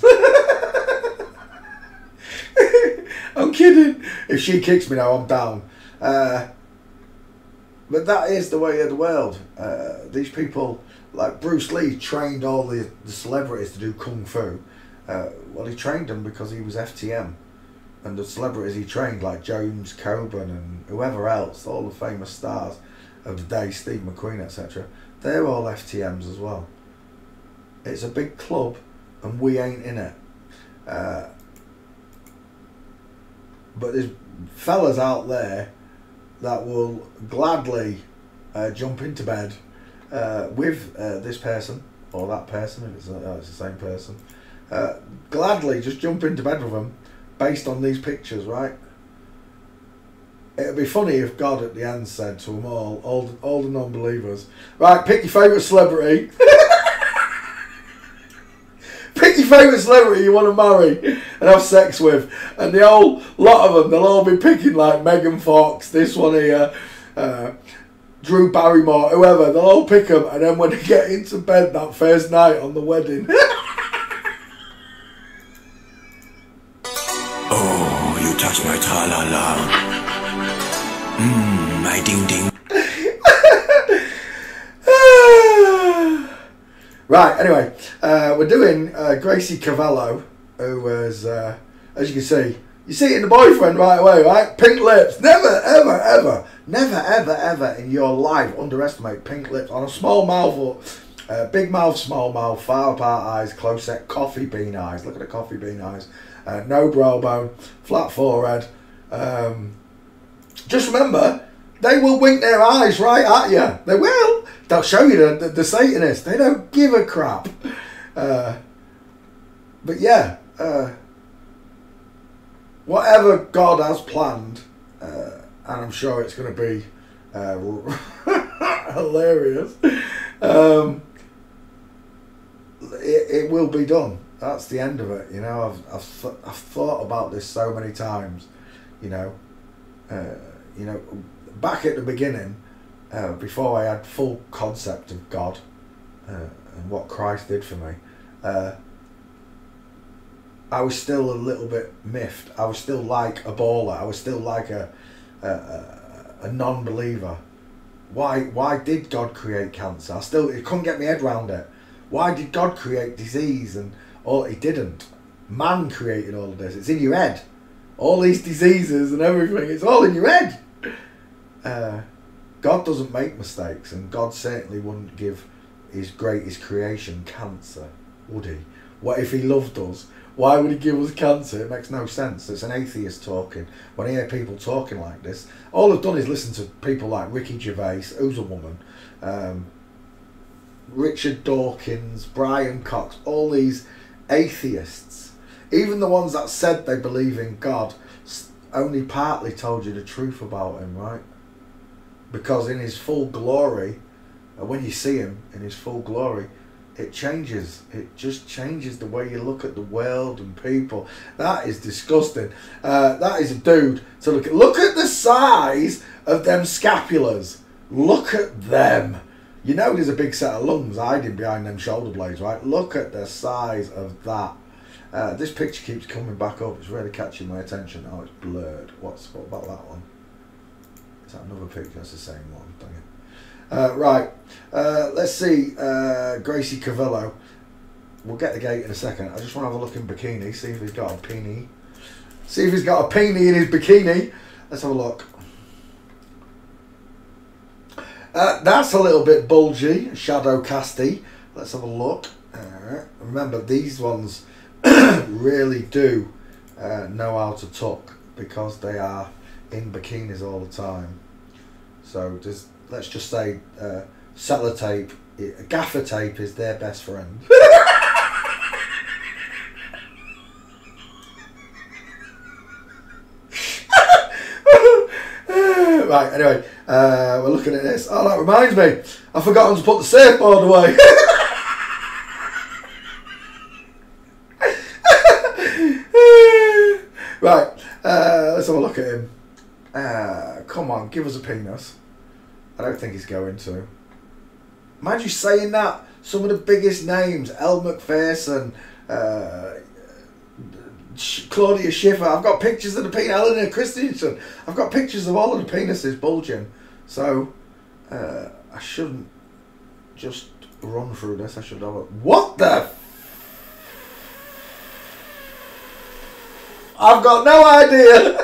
I'm kidding. If she kicks me now, I'm down. Uh, But that is the way of the world. Uh, these people, like Bruce Lee, trained all the, the celebrities to do kung fu. Uh, well, he trained them because he was F T M. And the celebrities he trained, like James Coburn and whoever else, all the famous stars of the day, Steve McQueen, et cetera, they're all F T Ms as well. It's a big club, and we ain't in it. Uh, but there's fellas out there that will gladly uh, jump into bed uh, with uh, this person or that person, if it's, uh, it's the same person, uh, gladly just jump into bed with them based on these pictures, right? It'd be funny if God at the end said to them all, all the, all the non-believers, right, pick your favourite celebrity. Pick your favourite celebrity you want to marry and have sex with, and the whole lot of them, they'll all be picking like Megan Fox, this one here, uh, Drew Barrymore, whoever. They'll all pick them, and then when they get into bed that first night on the wedding. Oh, you touch my tra-la-la. Mmm, my ding-ding. Right, anyway, uh, we're doing uh, Gracie Cavallo, who was, uh, as you can see, you see it in the boyfriend right away, right? Pink lips. Never, ever, ever, never, ever, ever in your life underestimate pink lips on a small mouth, or, uh, big mouth, small mouth, far apart eyes, close set, coffee bean eyes. Look at the coffee bean eyes. Uh, no brow bone, flat forehead. Um, just remember, they will wink their eyes right at you. They will. They'll show you the, the, the Satanists. They don't give a crap. Uh, but yeah, uh, whatever God has planned, uh, and I'm sure it's going to be uh, hilarious, um, it, it will be done. That's the end of it. You know, I've, I've, th I've thought about this so many times, you know, uh, you know, back at the beginning, Uh, before I had full concept of God uh, and what Christ did for me, uh, I was still a little bit miffed. I was still like a baller. I was still like a a, a, a non-believer. Why why did God create cancer? I still I couldn't get my head around it. Why did God create disease and All he didn't. Man created all of this. It's in your head. All these diseases and everything, it's all in your head. Uh, God doesn't make mistakes, and God certainly wouldn't give his greatest creation cancer, would he? What if he loved us? Why would he give us cancer? It makes no sense. It's an atheist talking. When I hear people talking like this, all I've done is listen to people like Ricky Gervais, who's a woman, um, Richard Dawkins, Brian Cox, all these atheists, even the ones that said they believe in God, only partly told you the truth about him, right? Because in his full glory, when you see him in his full glory, it changes. It just changes the way you look at the world and people. That is disgusting. Uh, that is a dude to look at. Look at the size of them scapulas. Look at them. You know there's a big set of lungs hiding behind them shoulder blades, right? Look at the size of that. Uh, this picture keeps coming back up. It's really catching my attention. Oh, it's blurred. What's what about that one? Is that another picture? That's the same one. Dang it. Uh, right, uh, let's see, uh, Gracie Cavallo. We'll get the gate in a second. I just want to have a look in bikini, see if he's got a peenie. See if he's got a peenie in his bikini. Let's have a look. Uh, that's a little bit bulgy, shadow casty. Let's have a look. Uh, remember, these ones really do uh, know how to tuck because they are in bikinis all the time. So just let's just say uh, sellotape, gaffer tape is their best friend. Right, anyway, uh, we're looking at this. Oh, that reminds me, I've forgotten to put the surfboard away. Right, uh, let's have a look at him. Uh, come on, give us a penis. I don't think he's going to. Mind you saying that, some of the biggest names, Elle Macpherson, uh, Claudia Schiffer, I've got pictures of the penis, Eleanor Christensen, I've got pictures of all of the penises bulging. So, uh, I shouldn't just run through this, I should have a... What the... I've got no idea.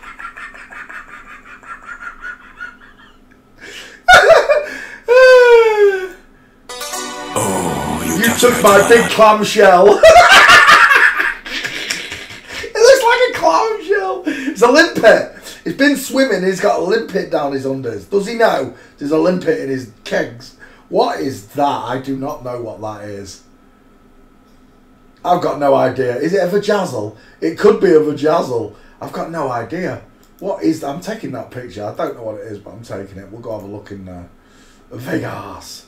Oh, you, you took my my big clamshell. It looks like a clamshell. It's a limpet. He's been swimming. He's got a limpet down his unders. Does he know there's a limpet in his kegs? What is that? I do not know what that is. I've got no idea. Is it a vajazzle? It could be a vajazzle. I've got no idea. What is that? I'm taking that picture. I don't know what it is, but I'm taking it. We'll go have a look in there. Vegas.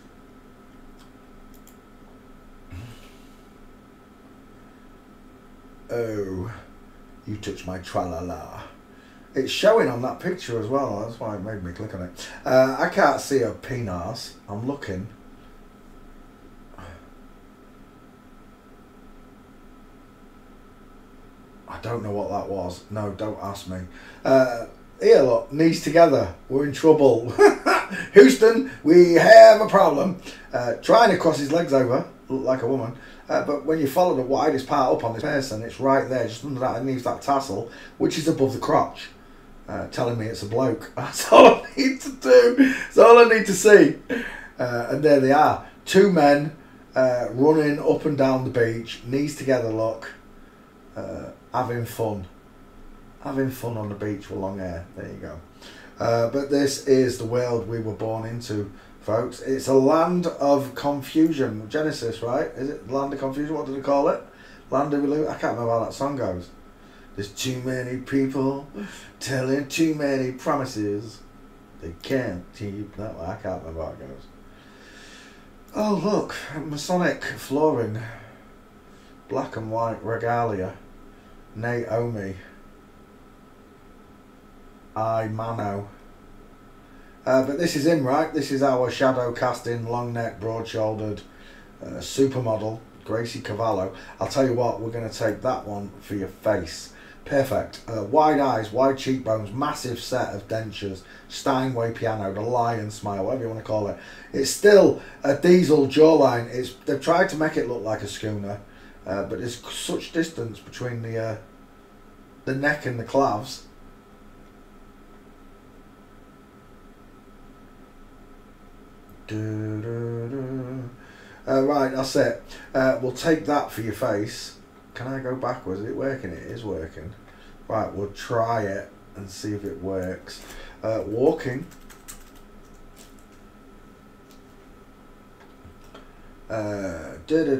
Oh, you touched my tra-la-la. It's showing on that picture as well. That's why it made me click on it. Uh, I can't see a penis. I'm looking. I don't know what that was. No, don't ask me. Uh, here, look, knees together. We're in trouble. Houston, we have a problem. Uh, trying to cross his legs over, look like a woman. Uh, but when you follow the widest part up on this person, it's right there, just under that, underneath that tassel, which is above the crotch. Uh, telling me it's a bloke. That's all I need to do. That's all I need to see. Uh, and there they are. Two men uh, running up and down the beach, knees together, look. Uh, having fun. Having fun on the beach with long hair. There you go. Uh, but this is the world we were born into, folks. It's a land of confusion. Genesis, right? Is it land of confusion? What do they call it? Land of illusion? I can't remember how that song goes. There's too many people telling too many promises they can't keep. No, I can't remember how it goes. Oh, look. Masonic flooring. Black and white regalia. Naomi. I Mano. Uh, but this is him, right? This is our shadow casting, long neck, broad shouldered uh, supermodel, Gracie Cavallo. I'll tell you what, we're going to take that one for your face. Perfect. Uh, wide eyes, wide cheekbones, massive set of dentures, Steinway piano, the lion smile, whatever you want to call it. It's still a diesel jawline. It's they've tried to make it look like a schooner. uh, but there's such distance between the uh, the neck and the calves. Uh, right, that's it. Uh, we'll take that for your face. Can I go backwards? Is it working? It is working. Right, we'll try it and see if it works. Uh, walking. Uh,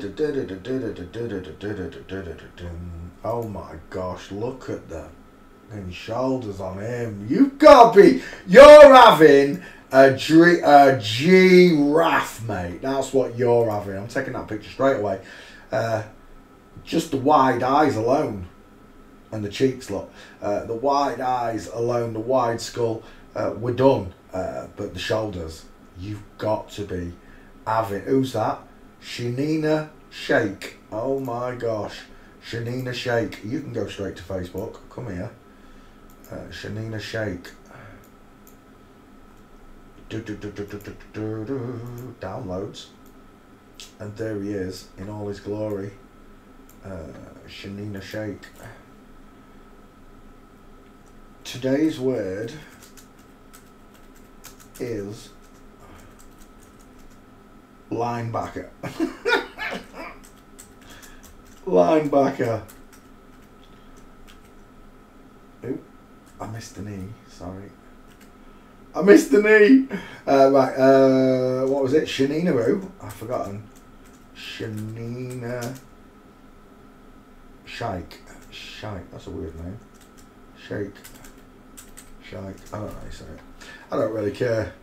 oh my gosh, look at the shoulders on him. You've got to be, you're having a, dri- a giraffe, mate. That's what you're having. I'm taking that picture straight away. Uh, just the wide eyes alone. And the cheeks, look. Uh, the wide eyes alone, the wide skull, uh, we're done. Uh, but the shoulders, you've got to be having. Who's that? Shanina Sheikh. Oh my gosh. Shanina Sheikh. You can go straight to Facebook. Come here. Uh, Shanina Sheikh. Do, do, do, do, do, do, do, do. Downloads. And there he is in all his glory. Uh, Shanina Sheikh. Today's word is linebacker. Linebacker. Oop, I missed the knee. Sorry. I missed the knee. Uh, right. Uh, what was it? Shanina who? I've forgotten. Shanina Sheikh. Sheikh. That's a weird name. Sheikh. Sheikh. I don't know how you say it. I don't really care.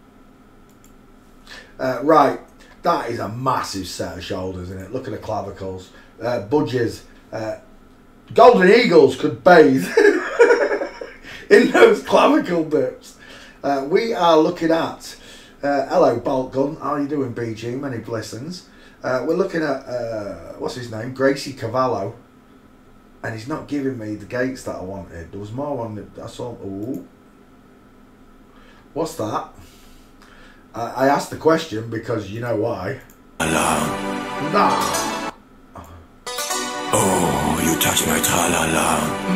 Uh, right. That is a massive set of shoulders, isn't it? Look at the clavicles. Uh, budgies. Uh, golden eagles could bathe in those clavicle dips. Uh, we are looking at... Uh, hello, Bolt Gun. How are you doing, B G? Many blessings. Uh, we're looking at... Uh, what's his name? Gracie Cavallo. And he's not giving me the gates that I wanted. There was more on the... I saw... Ooh. What's that? I asked the question because you know why. La. Nah. Oh, you touch my tra-la-la.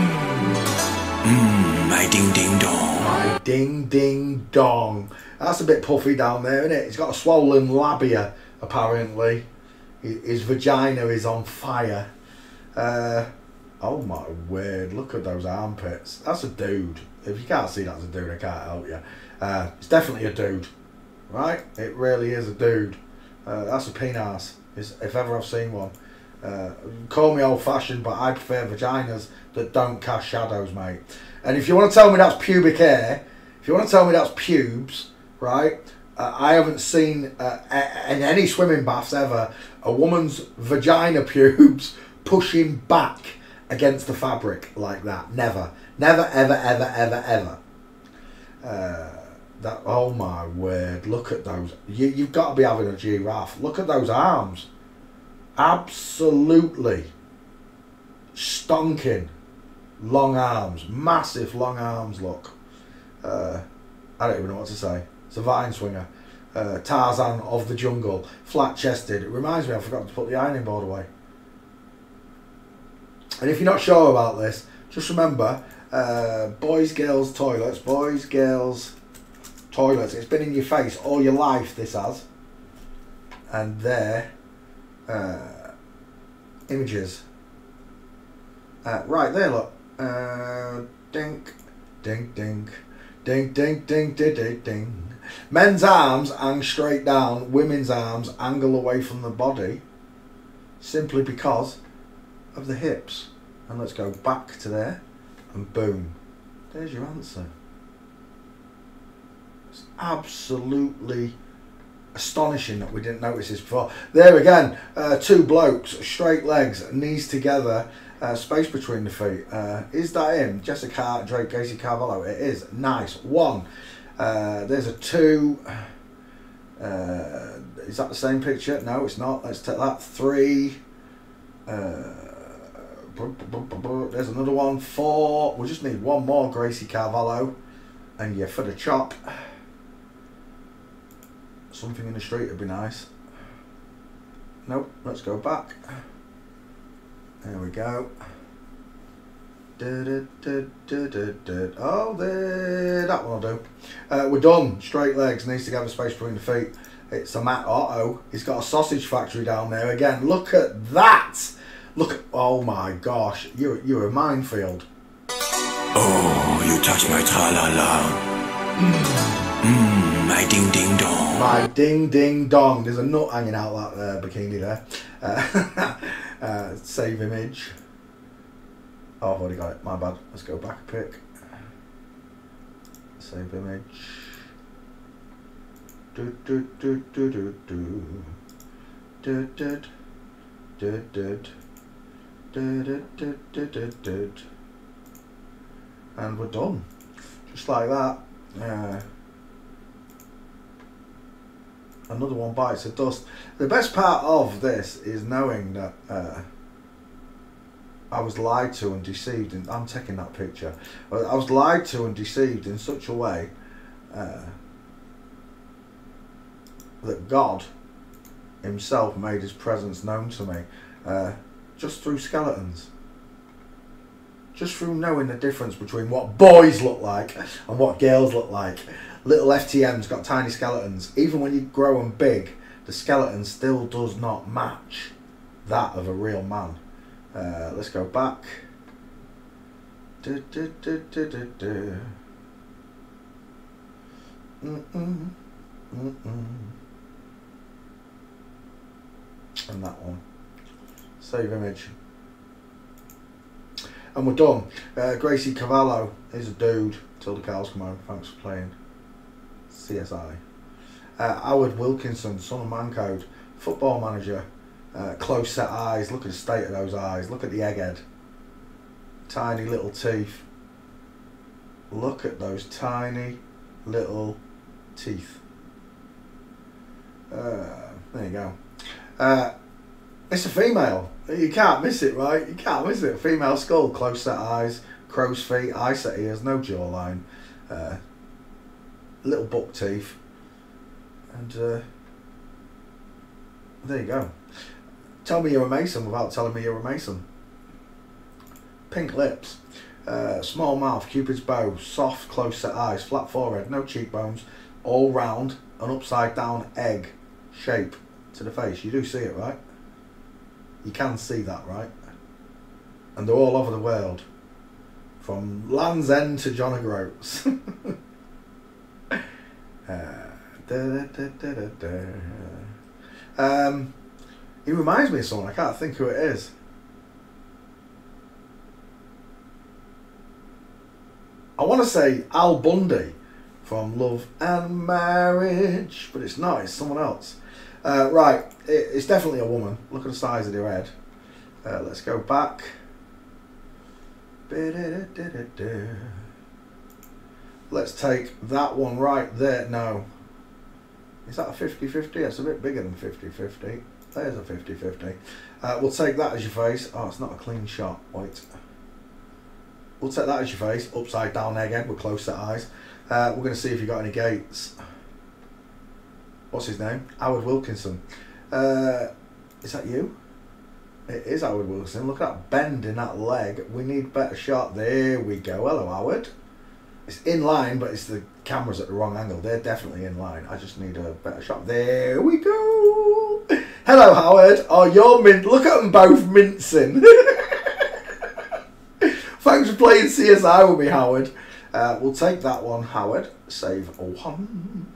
Mmm, my ding-ding-dong. My ding-ding-dong. That's a bit puffy down there, isn't it? He's got a swollen labia, apparently. His vagina is on fire. Uh, oh my word, look at those armpits. That's a dude. If you can't see that's a dude, I can't help you. Uh, it's definitely a dude. Right? It really is a dude. Uh, that's a penis, if ever I've seen one. Uh, call me old-fashioned, but I prefer vaginas that don't cast shadows, mate. And if you want to tell me that's pubic hair, if you want to tell me that's pubes, right? Uh, I haven't seen uh, in any swimming baths ever a woman's vagina pubes pushing back against the fabric like that. Never. Never, ever, ever, ever, ever. Uh... That, oh my word, look at those. You, you've got to be having a giraffe. Look at those arms. Absolutely stonking long arms. Massive long arms, look. Uh, I don't even know what to say. It's a vine swinger. Uh, Tarzan of the jungle. Flat chested. It reminds me I forgot to put the ironing board away. And if you're not sure about this, just remember, uh, boys, girls, toilets. Boys, girls... toilets. It's been in your face all your life, this has. And there, uh, images. Uh, right there, look. Uh, dink, dink, dink, dink, dink, dink, dink, dink, ding. Men's arms hang straight down. Women's arms angle away from the body, simply because of the hips. And let's go back to there, and boom, there's your answer. Absolutely astonishing that we didn't notice this before. There again, uh, two blokes, straight legs, knees together, uh, space between the feet. Uh, is that him? Jessica Drake, Gracie Carvalho. It is. Nice. One. Uh, there's a two. Uh, is that the same picture? No, it's not. Let's take that. Three. Uh, there's another one. Four. We just need one more Gracie Carvalho. And you're for the chop. Something in the street would be nice. Nope, let's go back. There we go. Du, du, du, du, du. Oh, there, that one will do. Uh, we're done. Straight legs, needs to have a space between the feet. It's a Matt Otto. He's got a sausage factory down there. Again, look at that. Look at, oh my gosh, you're, you're a minefield. Oh, you touch my tra-la-la. Mmm, my ding-ding-dong. My ding-ding-dong. There's a nut hanging out that uh, bikini there. Uh, uh, save image. Oh, I've already got it. My bad. Let's go back a pic. Save image. Do do do do do do. Do do do do do do do do do do. And we're done. Just like that. Uh, another one bites the dust. The best part of this is knowing that uh, I was lied to and deceived, and I'm taking that picture. I was lied to and deceived in such a way uh, that God himself made his presence known to me uh, just through skeletons. Just through knowing the difference between what boys look like and what girls look like. Little F T M's got tiny skeletons. Even when you grow them big, the skeleton still does not match that of a real man. Uh, let's go back. Du, du, du, du, du, du. Mm-mm. Mm-mm. And that one. Save image. And we're done. Uh, Gracie Cavallo is a dude. Till the cows come home. Thanks for playing. C S I. Uh, Howard Wilkinson, son of Mancode, football manager. Uh, close set eyes. Look at the state of those eyes. Look at the egghead. Tiny little teeth. Look at those tiny little teeth. Uh, there you go. Uh, it's a female. You can't miss it, right? You can't miss it. Female skull, close set eyes, crow's feet, eye set ears, no jawline, uh, little buck teeth, and uh, there you go. Tell me you're a Mason without telling me you're a Mason. Pink lips, uh, small mouth, Cupid's bow, soft close set eyes, flat forehead, no cheekbones, all round, an upside down egg shape to the face. You do see it, right? You can see that, right? And they're all over the world, from Land's End to John O'Groats. uh, da, da, da, da, da. Um, he reminds me of someone. I can't think who it is. I want to say Al Bundy from Love and Marriage, but it's not. It's someone else. Uh, right, it, it's definitely a woman. Look at the size of their head. Uh, let's go back. Let's take that one right there. No. Is that a fifty fifty? It's a bit bigger than fifty fifty. There's a fifty fifty. Uh, we'll take that as your face. Oh, it's not a clean shot. Wait. We'll take that as your face. Upside down egghead with close set eyes. Uh, we're going to see if you've got any gates. What's his name? Howard Wilkinson. Uh, is that you? It is Howard Wilkinson. Look at that bend in that leg. We need better shot. There we go. Hello, Howard. It's in line, but it's the camera's at the wrong angle. They're definitely in line. I just need a better shot. There we go. Hello, Howard. Oh, you're mint. Look at them both mincing. Thanks for playing C S I with me, Howard. Uh, we'll take that one, Howard. Save one.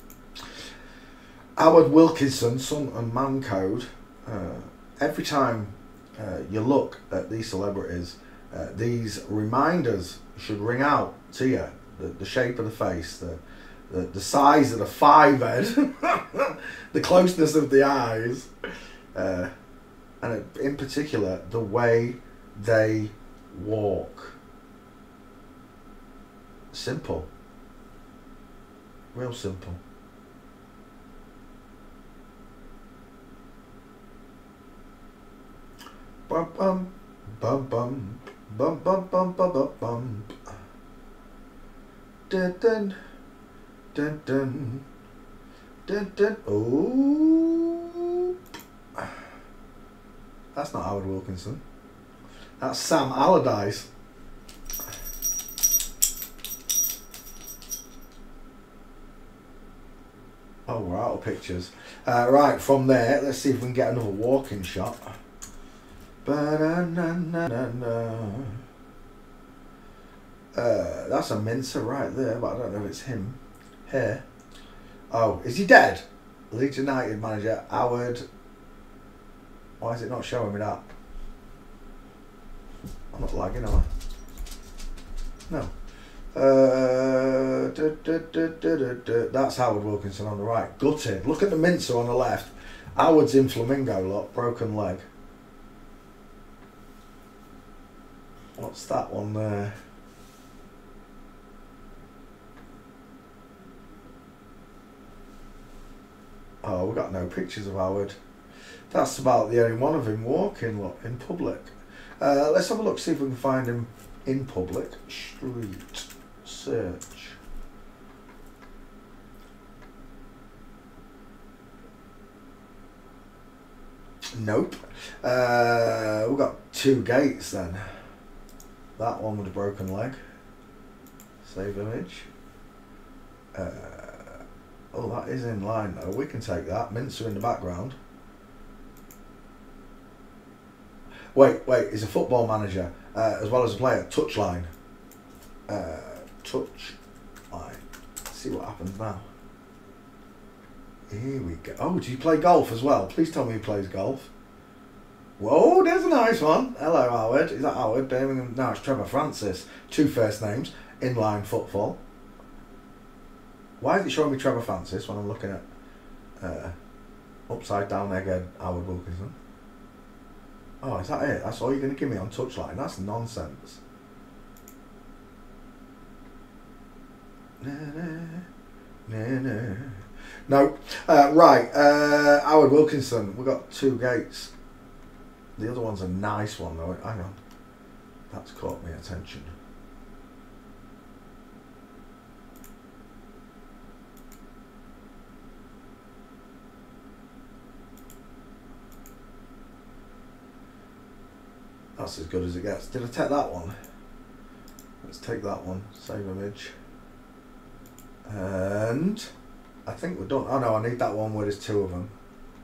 Howard Wilkinson, son and man code. Uh, every time uh, you look at these celebrities, uh, these reminders should ring out to you. The, the shape of the face, the, the, the size of the five head, the closeness of the eyes, uh, and in particular, the way they walk. Simple. Real simple. Bum bum bum bum bum bum bum bum bum bum. Dun dun dun dun dun dun. Oh, that's not Howard Wilkinson. That's Sam Allardyce. Oh, we're out of pictures. Uh, right, from there, let's see if we can get another walking shot. Ba-da-na-na-na-na. Uh, that's a Mincer right there, but I don't know if it's him. Here. Oh, is he dead? Leeds United manager, Howard. Why is it not showing me that? I'm not lagging, am I? No. Uh, da, da, da, da, da, da. That's Howard Wilkinson on the right. Gutted. Look at the Mincer on the left. Howard's in Flamingo, look. Broken leg. What's that one there? Oh, we've got no pictures of Howard. That's about the only one of him walking, look, in public. Uh, let's have a look, see if we can find him in public. Street search. Nope. Uh, we've got two gates then. That one with a broken leg. Save image. Uh, oh, that is in line though. We can take that. Mincer in the background. Wait, wait. He's a football manager uh, as well as a player. Touchline. Uh, touch line. Let's see what happens now. Here we go. Oh, do you play golf as well? Please tell me he plays golf. Whoa, there's a nice one. Hello, Howard. Is that Howard? Birmingham? No, it's Trevor Francis. Two first names. Inline football. Why is it showing me Trevor Francis when I'm looking at uh, upside down egghead Howard Wilkinson? Oh, is that it? That's all you're going to give me on touchline? That's nonsense. Na, na, na, na. No. Uh, right. Uh, Howard Wilkinson. We've got two gates. The other one's a nice one though. Hang on. That's caught my attention. That's as good as it gets. Did I take that one? Let's take that one. Save image. And I think we're done. Oh no, I need that one where there's two of them.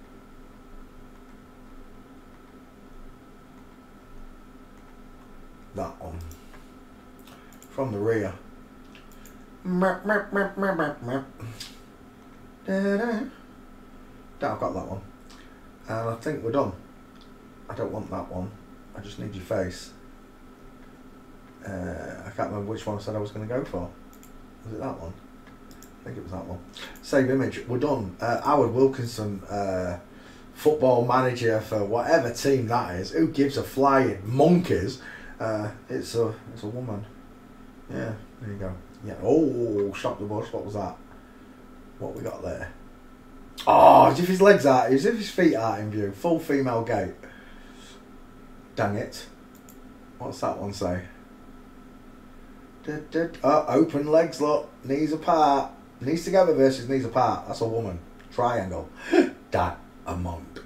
That one. From the rear. Map, map, map, map, map, map. Da-da. I've got that one. And I think we're done. I don't want that one. I just need your face. Uh, I can't remember which one I said I was going to go for. Was it that one? I think it was that one. Save image. We're done. Uh, Howard Wilkinson, uh, football manager for whatever team that is. Who gives a flying monkeys? Uh, it's a it's a woman. Yeah, there you go. Yeah. Oh, stop the bus. What was that? What we got there? Oh, as if his legs are, as if his feet are in view. Full female gait. Dang it. What's that one say? Oh, open legs, look. Knees apart. Knees together versus knees apart. That's a woman. Triangle. Diamond.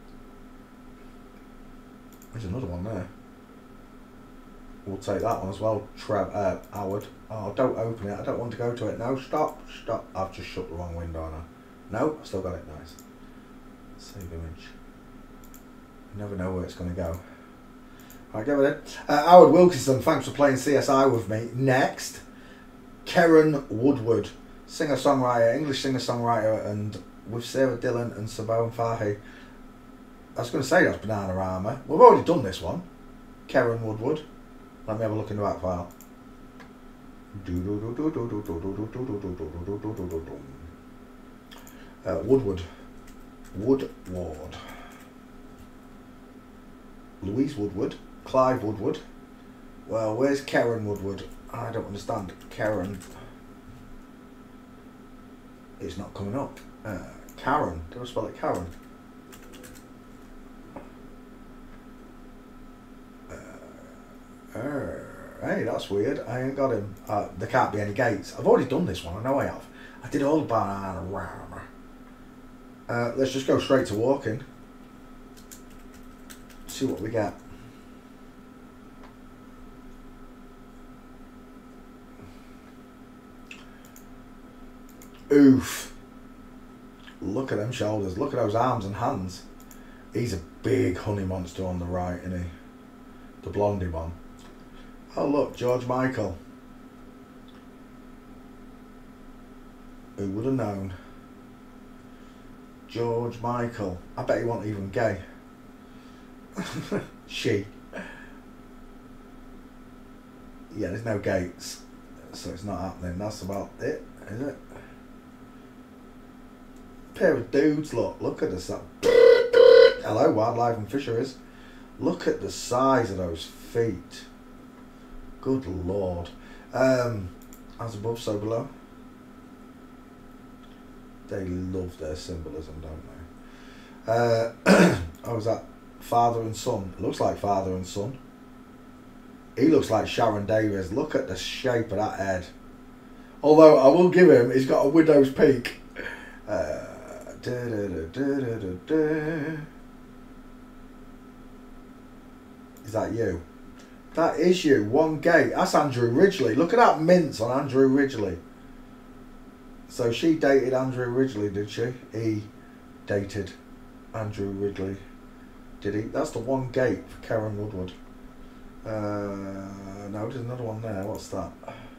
There's another one there. We'll take that one as well. Trev, uh, Howard. Oh, don't open it. I don't want to go to it. No, stop. Stop. I've just shut the wrong window on her. No, I've still got it. Nice. Save image. You never know where it's going to go. Right, go with it. Uh, Howard Wilkinson, thanks for playing C S I with me. Next, Karen Woodward, singer-songwriter, English singer-songwriter, and with Sarah Dillon and Simone Fahy. I was going to say that's Bananarama. We've already done this one. Karen Woodward. Let me have a look in the back file. Uh, Woodward. Woodward. Louise Woodward. Clive Woodward. Well, where's Karen Woodward? I don't understand. Karen. It's not coming up. Uh, Karen. Do I spell it Karen? Uh, uh, hey, that's weird. I ain't got him. Uh, there can't be any gates. I've already done this one. I know I have. I did all the banana. Uh, let's just go straight to walking. See what we get. Oof. Look at them shoulders. Look at those arms and hands. He's a big honey monster on the right, isn't he? The blondie one. Oh look, George Michael. Who would have known? George Michael. I bet he wasn't even gay. She. Yeah, there's no gates, so it's not happening. That's about it, is it? Pair of dudes, look. Look at this. Hello, wildlife and fisheries. Look at the size of those feet. Good lord. Um, as above, so below. They love their symbolism, don't they? Uh, oh, is that father and son? It looks like father and son. He looks like Sharon Davies. Look at the shape of that head. Although I will give him, he's got a widow's peak. Uh, da, da, da, da, da, da, da. Is that you? That is you. One gate. That's Andrew Ridgeley. Look at that mince on Andrew Ridgeley. So she dated Andrew Ridgeley, did she? He dated Andrew Ridgeley. Did he? That's the one gate for Karen Woodward. Uh, no, there's another one there. What's that?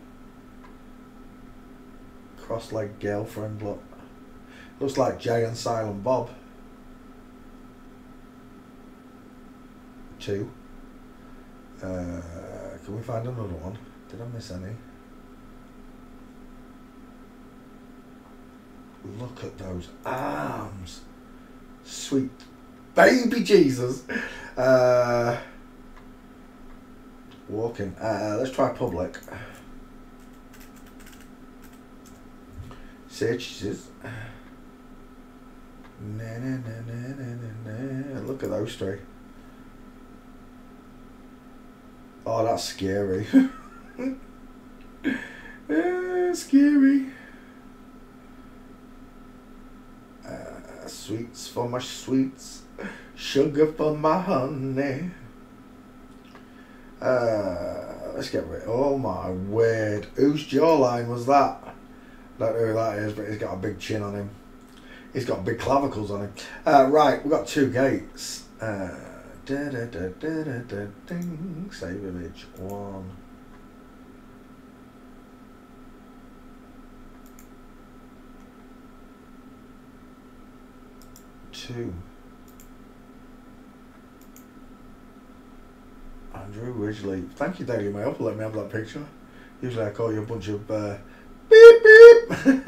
Cross-leg girlfriend, look. Looks like Jay and Silent Bob. Two. Uh, can we find another one? Did I miss any? Look at those arms. Sweet baby Jesus. Uh, walking. Uh, let's try public. Searches. Na, na, na, na, na, na. Look at those three. Oh, that's scary. uh, scary. Uh, sweets for my sweets, sugar for my honey. Uh, let's get rid. Oh my word! Whose jawline was that? Don't know who that is, but he's got a big chin on him. He's got big clavicles on him. Uh, right, we've got two gates. Uh, da da da da da da ding. Save image one. Two. Andrew Ridgeley. Thank you, Daily Mail, for letting me have that picture. Usually I call you a bunch of uh, beep beep.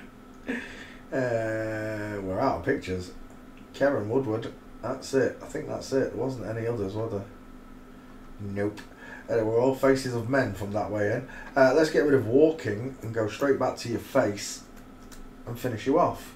uh, we're out of pictures. Karen Woodward. That's it. I think that's it. There wasn't any others, were there? Nope. Uh, they were all faces of men from that way in. Uh, let's get rid of walking and go straight back to your face and finish you off.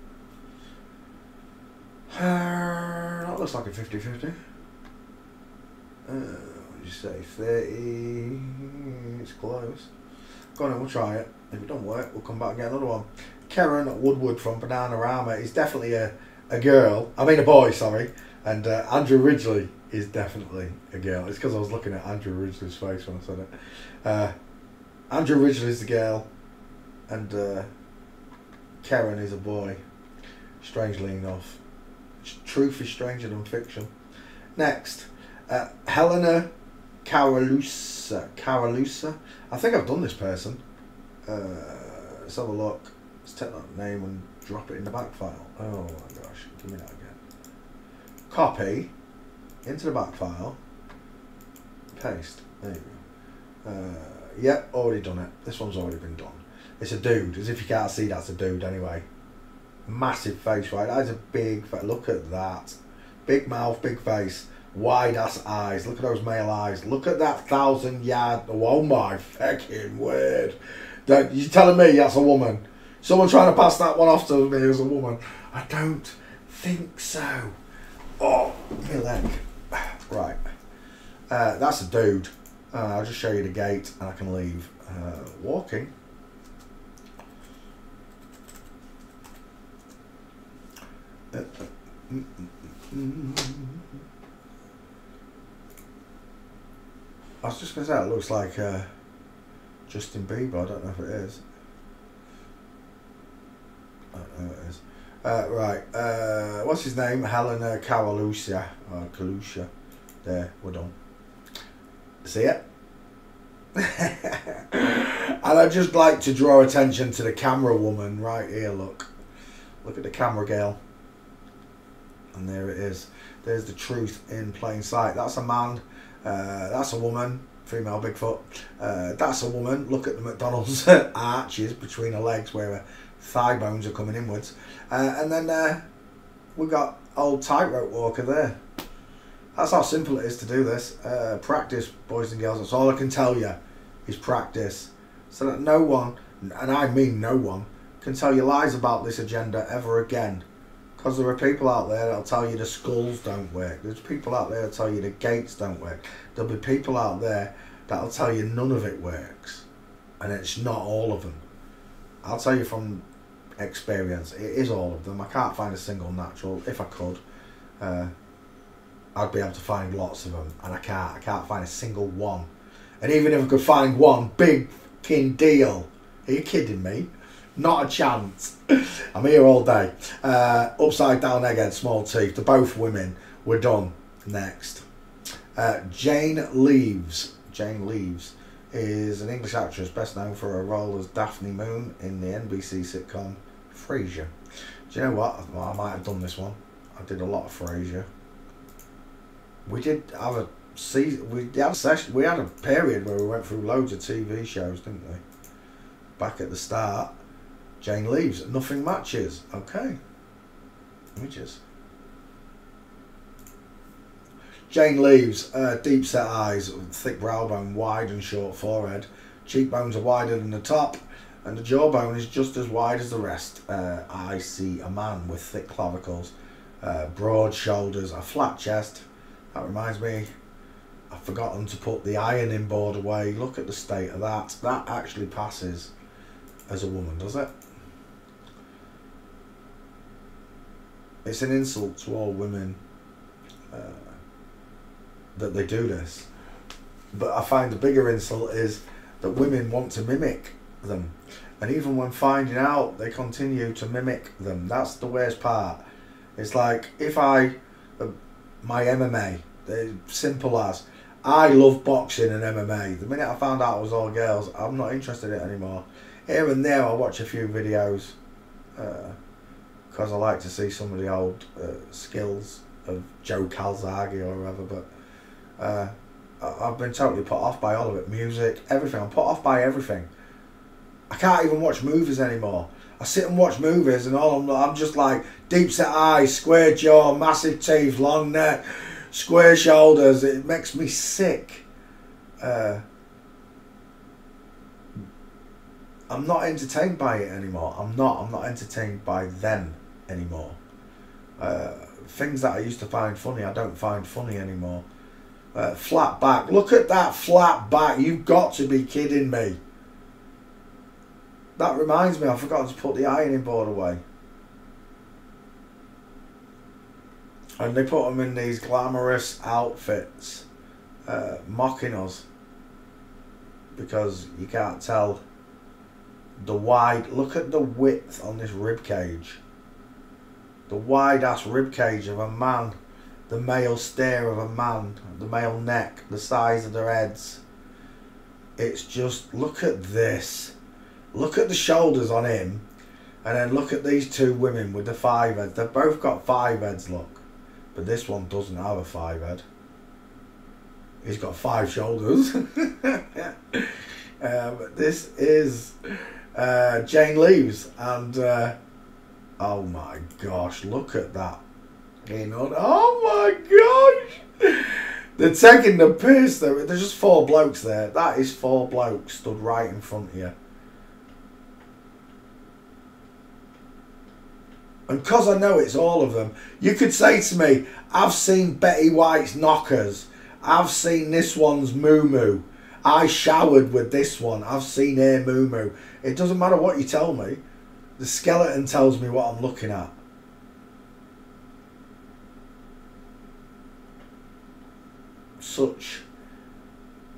Uh, that looks like a fifty fifty. Uh, what did you say? thirty. It's close. Go on, then, we'll try it. If it don't work, we'll come back and get another one. Karen Woodward from Bananarama is definitely a, a girl. I mean a boy, sorry. And uh, Andrew Ridgeley is definitely a girl. It's because I was looking at Andrew Ridgeley's face when I said it. Uh, Andrew Ridgeley's the girl. And uh, Karen is a boy. Strangely enough. Truth is stranger than fiction. Next, uh, Helena Caralusa. Caralusa. I think I've done this person. Uh, let's have a look. Let's take that name and drop it in the back file. Oh my gosh, give me that again. Copy into the back file. Paste. There you go. Uh, yep, already done it. This one's already been done. It's a dude. As if you can't see, that's a dude anyway. Massive face, right? That's a big face. Look at that. Big mouth, big face. Wide ass eyes. Look at those male eyes. Look at that thousand yard. Oh my fucking word. That, you're telling me that's a woman? Someone trying to pass that one off to me as a woman? I don't think so. Oh, my leg. Right. Uh, that's a dude. Uh, I'll just show you the gate and I can leave. Uh, walking. Uh, uh, mm, mm, mm. I was just going to say, it looks like uh, Justin Bieber. I don't know if it is. Uh, there it is. Uh, right. Uh, what's his name? Helena Kawalusia. Or Kalusha. There, we're done. See it? And I'd just like to draw attention to the camera woman right here. Look. Look at the camera girl. And there it is. There's the truth in plain sight. That's a man. Uh, that's a woman. Female Bigfoot. Uh, that's a woman. Look at the McDonald's arches between her legs where her thigh bones are coming inwards. Uh, and then uh, we've got old tightrope walker there. That's how simple it is to do this. Uh, practice, boys and girls. That's all I can tell you is practice. So that no one, and I mean no one, can tell you lies about this agenda ever again. Because there are people out there that'll tell you the skulls don't work. There's people out there that'll tell you the gates don't work. There'll be people out there that'll tell you none of it works. And it's not all of them. I'll tell you from experience, it is all of them. I can't find a single natural. If I could, uh, I'd be able to find lots of them, and I can't. I can't find a single one. And even if I could find one, big fucking deal. Are you kidding me? Not a chance. I'm here all day. Uh, upside down egghead, small teeth. They're both women. We're done. Next. Uh, Jane Leeves. Jane Leeves is an English actress best known for her role as Daphne Moon in the N B C sitcom Frasier. Do you know what? Well, I might have done this one. I did a lot of Frasier. We did have a season. We had a session. We had a period where we went through loads of T V shows, didn't we? Back at the start, Jane Leeves. Nothing matches. Okay. Let me just. Jane Leeves. Uh, deep set eyes, thick brow bone, wide and short forehead. Cheekbones are wider than the top, and the jawbone is just as wide as the rest. Uh, I see a man with thick clavicles, uh, broad shoulders, a flat chest. That reminds me, I've forgotten to put the ironing board away. Look at the state of that. That actually passes as a woman, does it? It's an insult to all women uh, that they do this. But I find the bigger insult is that women want to mimic them. And even when finding out, they continue to mimic them. That's the worst part. It's like, if I... Uh, my M M A, they're simple as, I love boxing and M M A. The minute I found out it was all girls, I'm not interested in it anymore. Here and there I'll watch a few videos because uh, I like to see some of the old uh, skills of Joe Calzaghe or whatever, but uh, I've been totally put off by all of it. Music, everything. I'm put off by everything. I can't even watch movies anymore. I sit and watch movies and all I'm, I'm just like deep set eyes, square jaw, massive teeth, long neck, square shoulders. It makes me sick. Uh, I'm not entertained by it anymore. I'm not. I'm not entertained by them anymore. Uh, things that I used to find funny, I don't find funny anymore. Uh, flat back. Look at that flat back. You've got to be kidding me. That reminds me, I forgot to put the ironing board away. And they put them in these glamorous outfits, uh, mocking us. Because you can't tell the wide... Look at the width on this rib cage. The wide ass rib cage of a man. The male stare of a man. The male neck. The size of their heads. It's just... Look at this. Look at the shoulders on him, and then look at these two women with the five heads. They've both got five heads, look. But this one doesn't have a five head. He's got five shoulders. um, this is uh, Jane Leeves, and uh, oh my gosh, look at that. You know, oh my gosh. They're taking the piss. There's just four blokes there. That is four blokes stood right in front of you. And because I know it's all of them, you could say to me, I've seen Betty White's knockers. I've seen this one's moo-moo. I showered with this one. I've seen her moo-moo. It doesn't matter what you tell me. The skeleton tells me what I'm looking at. Such,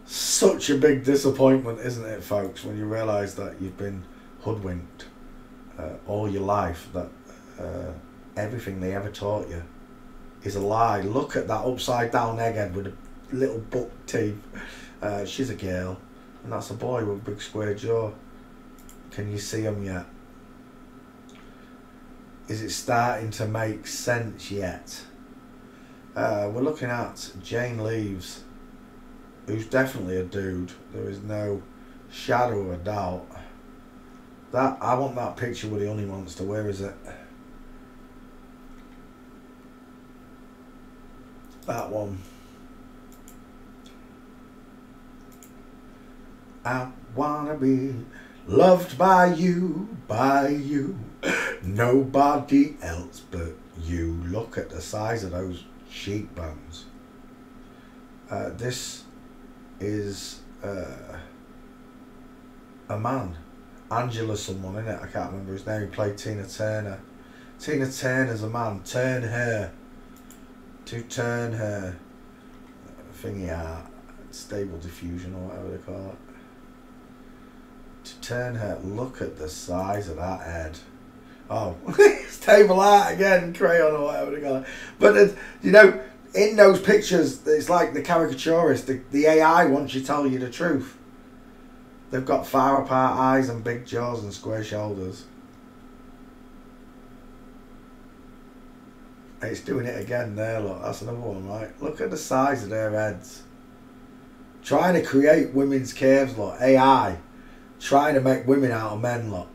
such a big disappointment, isn't it, folks, when you realise that you've been hoodwinked. uh, all your life that uh, everything they ever taught you is a lie. Look at that upside down egghead with a little buck teeth. Uh, she's a girl, and that's a boy with a big square jaw. Can you see them yet? Is it starting to make sense yet? Uh, we're looking at Jane Leeves, who's definitely a dude. There is no shadow of a doubt. That I want that picture with the honey monster. Where is it? That one. I wanna be loved by you, by you, nobody else but you. Look at the size of those cheekbones. Uh, this is uh, a man. Angela someone, innit? I can't remember his name. He played Tina Turner. Tina Turner's a man. Turn her. To turn her. Thingy out. Stable diffusion or whatever they call it. To turn her. Look at the size of that head. Oh, stable art again, crayon or whatever they call it. But uh, you know, in those pictures, it's like the caricaturist. The, the A I wants you to tell you the truth. They've got far apart eyes and big jaws and square shoulders. It's doing it again there. Look, that's another one, right? Look at the size of their heads. Trying to create women's curves, look. A I trying to make women out of men, look.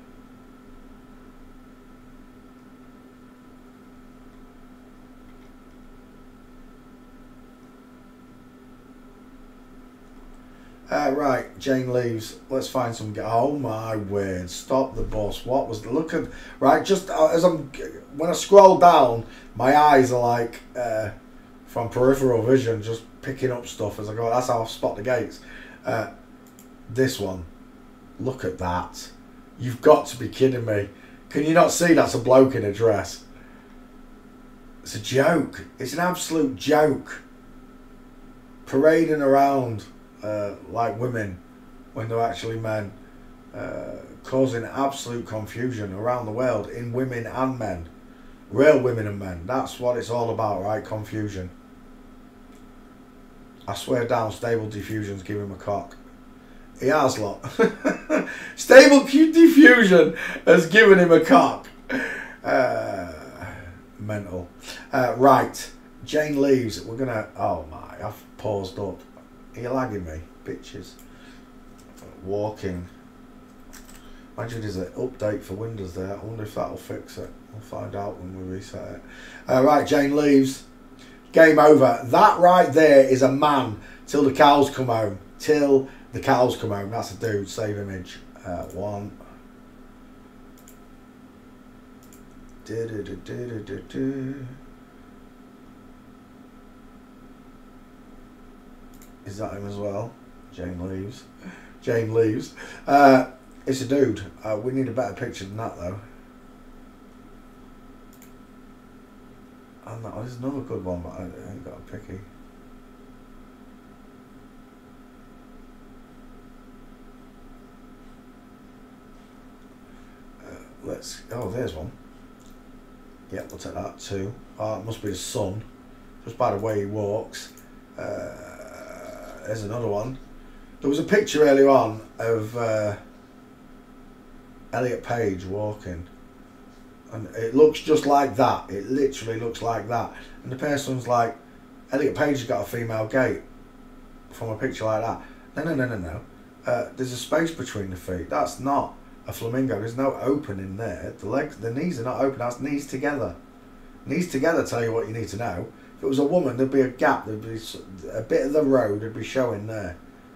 Uh, right, Jane Leeves. Let's find some. Oh my word! Stop the bus. What was the look at? Right, just uh, as I'm when I scroll down, my eyes are like uh, from peripheral vision, just picking up stuff as I go. That's how I spot the gates. Uh, this one. Look at that. You've got to be kidding me. Can you not see that's a bloke in a dress? It's a joke. It's an absolute joke. Parading around. Uh, like women when they're actually men, uh, causing absolute confusion around the world in women and men, real women and men. That's what it's all about, right? Confusion. I swear down, Stable Diffusion's giving him a cock. He has, lot. Stable Diffusion has given him a cock. Uh, mental. Uh, right, Jane Leeves. We're gonna. Oh my! I've paused up. Are you lagging me, bitches? Walking. Imagine there's an update for Windows there. I wonder if that'll fix it. We'll find out when we reset it. Uh, right, Jane Leeves. Game over. That right there is a man till the cows come home. Till the cows come home. That's a dude. Save image. Uh, one. Do, do, do, do, do, do. Is that him as well? Jane Leeves. Jane Leeves. Uh, it's a dude. Uh, we need a better picture than that though. And that, oh, there's another good one, but I, I ain't got a picky. Uh, let's. Oh, there's one. Yeah, we'll take that too. Oh, it must be his son, just by the way he walks. Uh, There's another one. There was a picture earlier on of uh, Elliot Page walking, and it looks just like that. It literally looks like that. And the person's like, Elliot Page has got a female gait from a picture like that. No, no, no, no, no. Uh, there's a space between the feet. That's not a flamingo. There's no opening there. The legs, the knees are not open. That's knees together. Knees together tell you what you need to know. If it was a woman, there'd be a gap, there'd be a bit of the road would be showing there.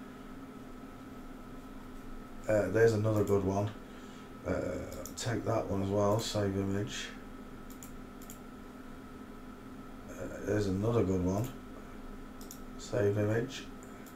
Uh, there's another good one. Uh, take that one as well, save image. Uh, there's another good one. Save image.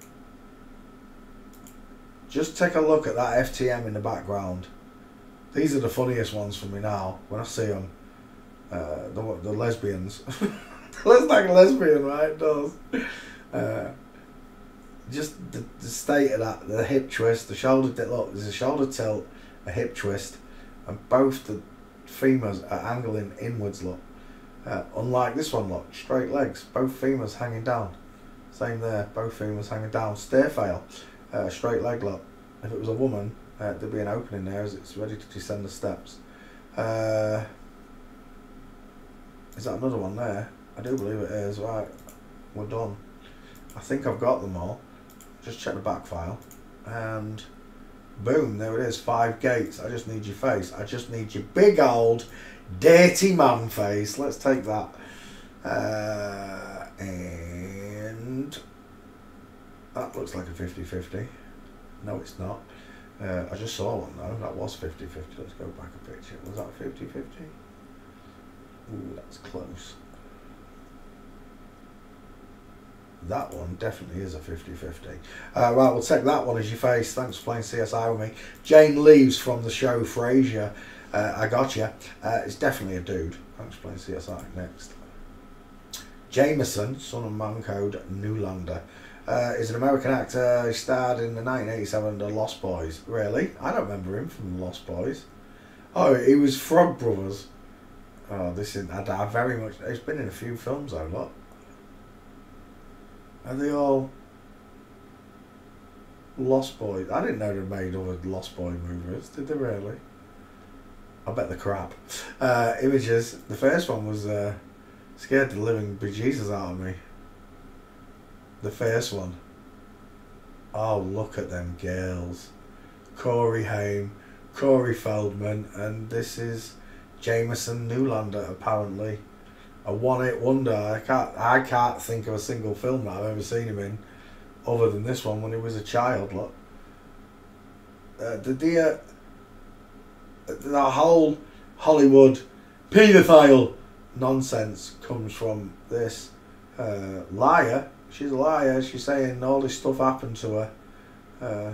Just take a look at that F T M in the background. These are the funniest ones for me now, when I see them. Uh, the, the lesbians. Looks like a lesbian, right? It does. Uh, just the, the state of that, the hip twist, the shoulder. Look, there's a shoulder tilt, a hip twist, and both the femurs are angling inwards, look. Uh, unlike this one, look, straight legs, both femurs hanging down. Same there, both femurs hanging down. Stair fail, uh, straight leg, look. If it was a woman, uh, there'd be an opening there as it's ready to descend the steps. Uh, is that another one there? I do believe it is. Right, we're done. I think I've got them all. Just check the back file. And boom, there it is, five gates. I just need your face. I just need your big old dirty man face. Let's take that. Uh, and that looks like a fifty fifty. No, it's not. Uh, I just saw one though. That was fifty fifty. Let's go back a picture. Was that fifty fifty? Ooh, that's close. That one definitely is a fifty fifty. Uh, right, we'll take that one as your face. Thanks for playing C S I with me. Jane Leaves from the show Frasier. Uh, I got you. Uh, it's definitely a dude. Thanks for playing C S I. Next. Jameson, son of Mancode Newlander, uh, is an American actor. He starred in the nineteen eighty-seven The Lost Boys. Really? I don't remember him from The Lost Boys. Oh, he was Frog Brothers. Oh, this is. I, I very much. He's been in a few films though. Look. Are they all Lost Boys? I didn't know they made other Lost Boy movies. Did they really? I bet the crap. Uh, images. The first one was uh, scared the living bejesus out of me. The first one. Oh, look at them girls. Corey Haim, Corey Feldman, and this is Jameson Newlander, apparently. A one-hit wonder. I can't. I can't think of a single film that I've ever seen him in, other than this one when he was a child. Look, uh, the dear, the whole Hollywood paedophile nonsense comes from this uh, liar. She's a liar. She's saying all this stuff happened to her. Uh,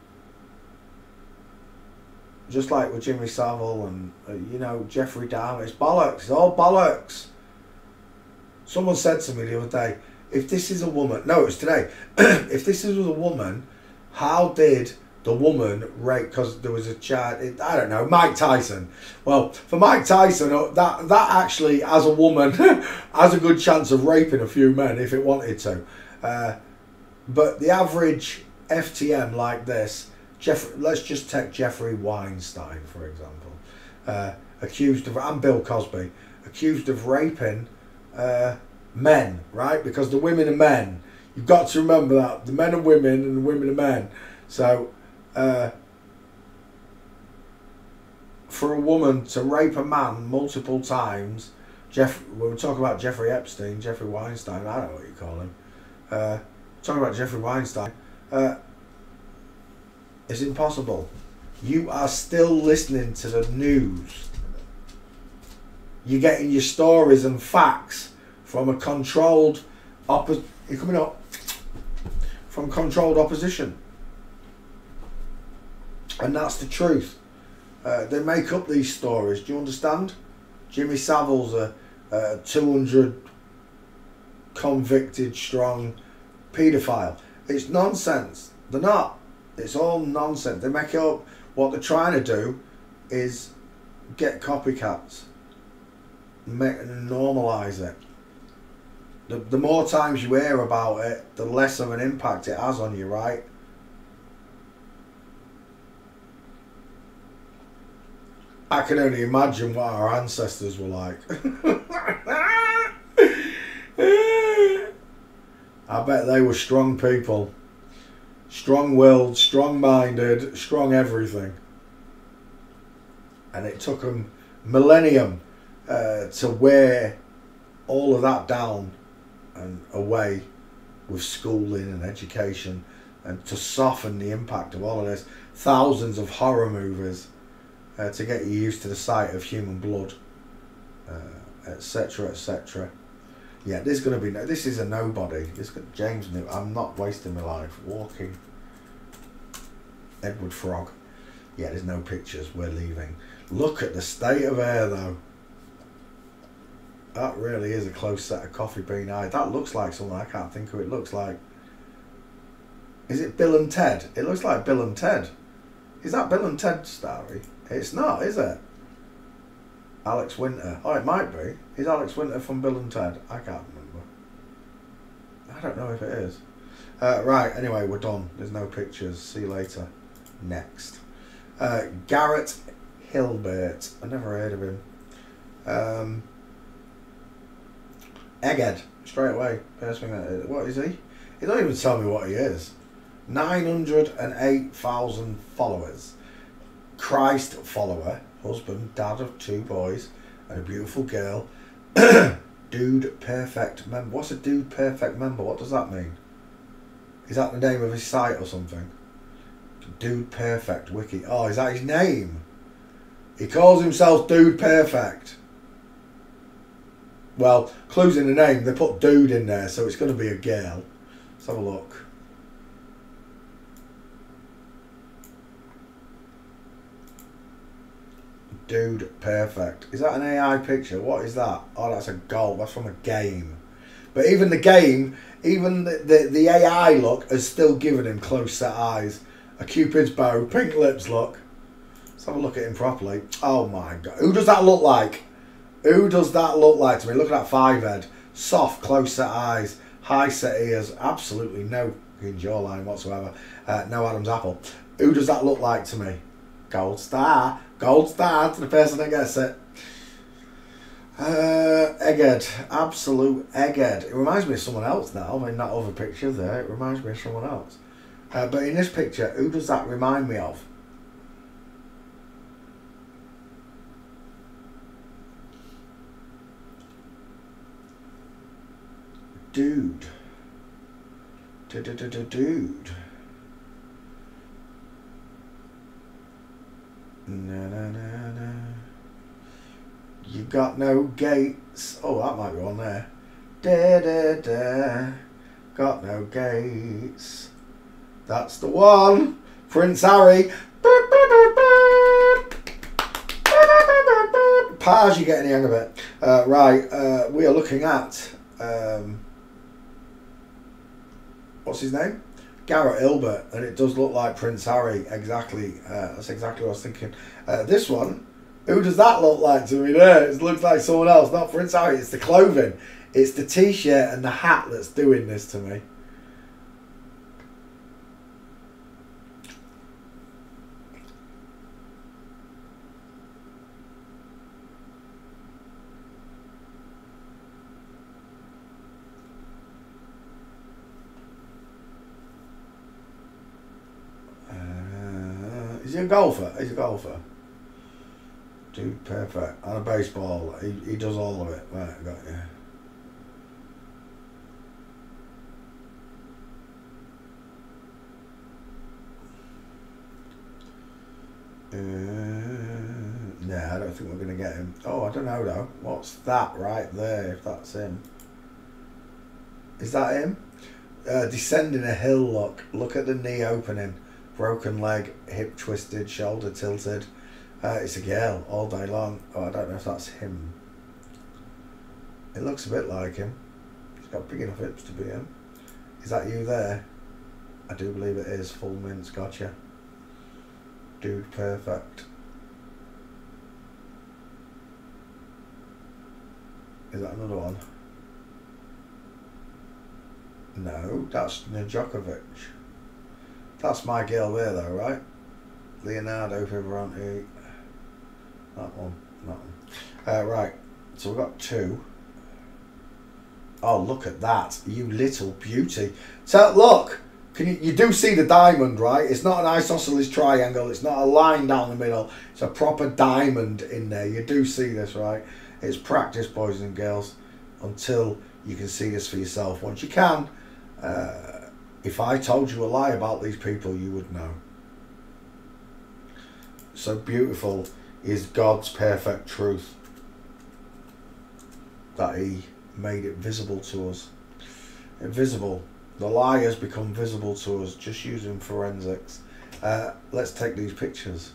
just like with Jimmy Savile and uh, you know Jeffrey Dahmer. It's bollocks. It's all bollocks. Someone said to me the other day, if this is a woman, no, it was today, if this is a woman, how did the woman rape, because there was a child, I don't know, Mike Tyson. Well, for Mike Tyson, that, that actually, as a woman, has a good chance of raping a few men if it wanted to. Uh, but the average F T M like this, Jeff, let's just take Jeffrey Weinstein, for example, uh, accused of, and Bill Cosby, accused of raping Uh, men, right? Because the women are men. You've got to remember that. The men are women and the women are men. So, uh, for a woman to rape a man multiple times, Jeff, we were talking about Jeffrey Epstein, Jeffrey Weinstein, I don't know what you call him. Uh, talking about Jeffrey Weinstein. Uh, it's impossible. You are still listening to the news. You're getting your stories and facts from a controlled oppo- you're coming up from controlled opposition, and that's the truth. Uh, they make up these stories. Do you understand? Jimmy Savile's a, a two hundred convicted strong paedophile. It's nonsense. They're not. It's all nonsense. They make it up. What they're trying to do is get copycats. Make, normalise it. The, the more times you hear about it, the less of an impact it has on you, right? I can only imagine what our ancestors were like. I bet they were strong people. Strong-willed, strong-minded, strong everything. And it took them millennium Uh, to wear all of that down and away with schooling and education, and to soften the impact of all of this. Thousands of horror movies uh, to get you used to the sight of human blood, etc, uh, et cetera. Yeah, there's going to be no. This is a nobody. This James New. I'm not wasting my life walking. Edward Frog. Yeah, there's no pictures. We're leaving. Look at the state of air, though. That really is a close set of Coffee Bean Eye. That looks like someone I can't think of. It looks like. Is it Bill and Ted? It looks like Bill and Ted. Is that Bill and Ted Starry? It's not, is it? Alex Winter. Oh, it might be. Is Alex Winter from Bill and Ted? I can't remember. I don't know if it is. Uh, right, anyway, we're done. There's no pictures. See you later. Next. Uh, Garrett Hilbert. I never heard of him. Um, Egghead. Straight away. First thing that, what is he? He don't even tell me what he is. nine hundred eight thousand followers. Christ follower. Husband, dad of two boys and a beautiful girl. Dude Perfect member. What's a Dude Perfect member? What does that mean? Is that the name of his site or something? Dude Perfect Wiki. Oh, is that his name? He calls himself Dude Perfect. Well, clues in the name. They put dude in there, so it's going to be a girl. Let's have a look. Dude Perfect. Is that an A I picture? What is that? Oh, that's a goal. That's from a game. But even the game, even the, the, the A I look has still given him close set eyes. A Cupid's bow, pink lips look. Let's have a look at him properly. Oh my God. Who does that look like? Who does that look like to me? Look at that five head. Soft, close set eyes. High set ears. Absolutely no jawline whatsoever. Uh, no Adam's apple. Who does that look like to me? Gold star. Gold star to the person that gets it. Uh, Egghead. Absolute Egghead. It reminds me of someone else now. I mean, that other picture there, it reminds me of someone else. Uh, but in this picture, who does that remind me of? Dude. Dude. Na na na na. You got no gates. Oh, that might be on there. Da da da. Got no gates. That's the one. Prince Harry. Pars, you getting the hang of it. Uh, right, uh, we are looking at um, what's his name? Garrett Hilbert, and it does look like Prince Harry. Exactly. Uh, that's exactly what I was thinking. Uh, this one, who does that look like to me there? It looks like someone else, not Prince Harry. It's the clothing. It's the t-shirt and the hat that's doing this to me. Is he a golfer? He's a golfer. Dude Perfect. And a baseball. He, he does all of it. Right, I got you. Uh, nah, I don't think we're going to get him. Oh, I don't know though. What's that right there, if that's him? Is that him? Uh, descending a hill look. Look at the knee opening. Broken leg, hip twisted, shoulder tilted. Uh, it's a girl all day long. Oh, I don't know if that's him. It looks a bit like him. He's got big enough hips to be him. Is that you there? I do believe it is. Full mince, gotcha. Dude Perfect. Is that another one? No, that's Djokovic. That's my girl there though, right? Leonardo Vivaranti. That one. That one. Uh, right. So we've got two. Oh, look at that. You little beauty. So look. Can you, you do see the diamond, right? It's not an isosceles triangle. It's not a line down the middle. It's a proper diamond in there. You do see this, right? It's practice, boys and girls, until you can see this for yourself. Once you can, uh, if I told you a lie about these people, you would know. So beautiful is God's perfect truth that he made it visible to us. Invisible. The lie has become visible to us just using forensics. Uh, let's take these pictures.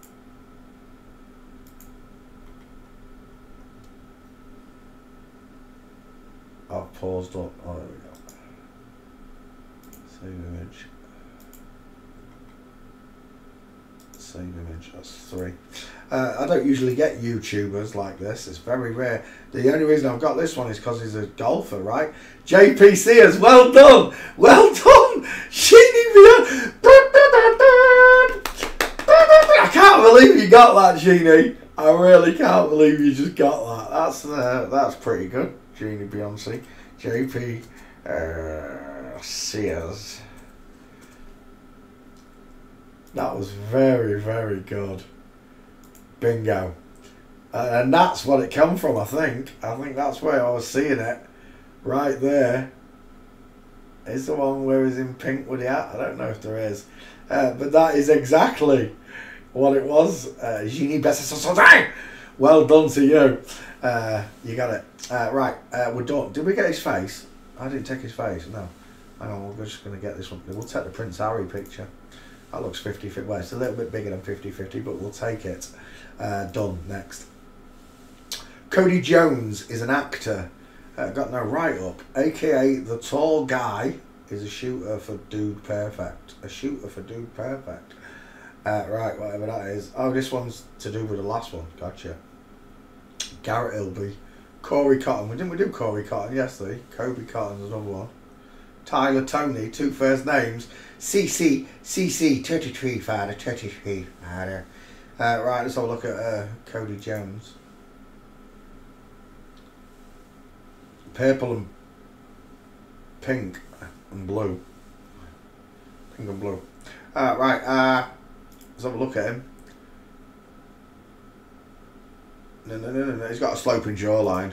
I've paused up. Oh, there we go. Save image. Save image. That's three. Uh, I don't usually get YouTubers like this. It's very rare. The only reason I've got this one is because he's a golfer, right? J P Sears, well done, well done. Sheenie, I can't believe you got that, Sheenie. I really can't believe you just got that. That's uh, that's pretty good, Jeannie Beyonce. J P uh, Sears. That was very, very good. Bingo. Uh, and that's what it come from, I think. I think that's where I was seeing it. Right there. Is the one where he's in pink with the hat? I don't know if there is. Uh, but that is exactly what it was. Uh, Jeannie Beyonce. Well done to you. Uh, you got it. Uh, right, uh, we're done. Did we get his face? I didn't take his face, no. Hang on, we're just going to get this one. We'll take the Prince Harry picture. That looks fifty fifty. Well, it's a little bit bigger than fifty fifty, but we'll take it. Uh, done. Next. Cody Jones is an actor. Uh, got no write-up. A K A the tall guy is a shooter for Dude Perfect. A shooter for Dude Perfect. Uh, right, whatever that is. Oh, this one's to do with the last one. Gotcha. Garrett Ilby. Corey Cotton. We didn't we do Corey Cotton yesterday? Kobe Cotton's another one. Tyler Tony, two first names. C C, C C, thirty-three father, thirty-three father. Uh, right, let's have a look at uh, Cody Jones. Purple and pink and blue. Pink and blue. Uh, right, uh, let's have a look at him. No, no, no, no, no. He's got a sloping jawline.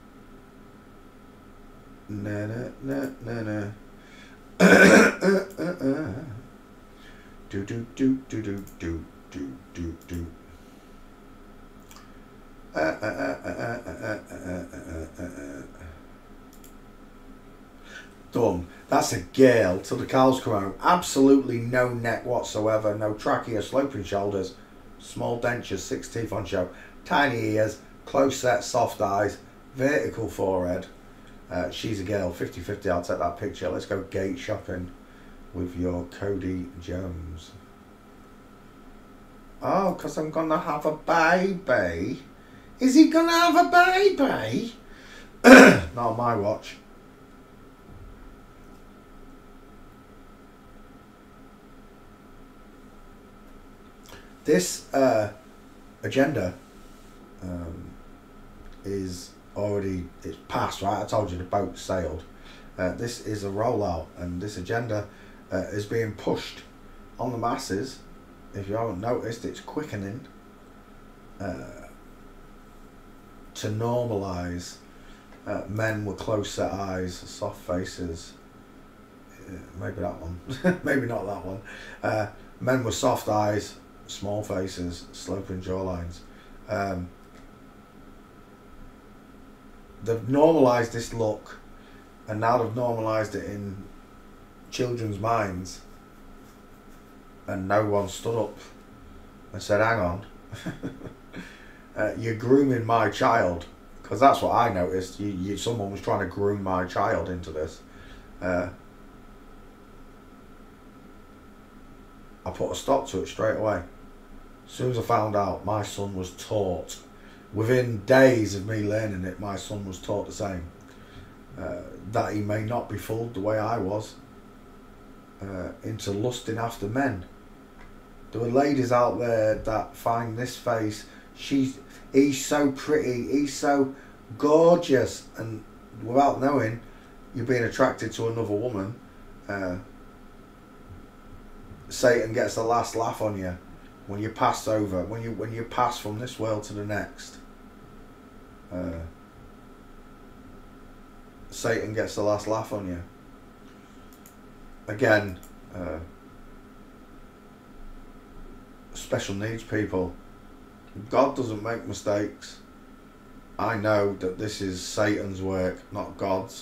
No, no, no, no, no. uh, uh, uh, uh. Do do do do do do do do do. Uh, uh, uh, uh, uh, uh, uh, uh, uh, uh. Done. That's a girl till the cows come out. Absolutely no neck whatsoever. No trachea, sloping shoulders, small dentures, six teeth on show, tiny ears, close set, soft eyes, vertical forehead. Uh, she's a girl. fifty fifty. I'll take that picture. Let's go gate shopping with your Cody Jones. Oh, because I'm going to have a baby. Is he going to have a baby? Not on my watch. This uh, agenda um, is already, it's passed, right? I told you the boat sailed. Uh, this is a rollout, and this agenda uh, is being pushed on the masses. If you haven't noticed, it's quickening uh, to normalise uh, men with close set eyes, soft faces. Uh, maybe that one. Maybe not that one. Uh, men with soft eyes, small faces, sloping jawlines. Um, they've normalised this look, and now they've normalised it in children's minds, and no one stood up and said, hang on, uh, you're grooming my child, because that's what I noticed. You, you, someone was trying to groom my child into this. Uh, I put a stop to it straight away. As soon as I found out, my son was taught. Within days of me learning it, my son was taught the same. Uh, that he may not be fooled the way I was uh, into lusting after men. There are ladies out there that find this face, she's, he's so pretty, he's so gorgeous, and without knowing, you're being attracted to another woman. Uh, Satan gets the last laugh on you. When you pass over, when you when you pass from this world to the next, uh, Satan gets the last laugh on you. Again, uh, special needs people. God doesn't make mistakes. I know that this is Satan's work, not God's.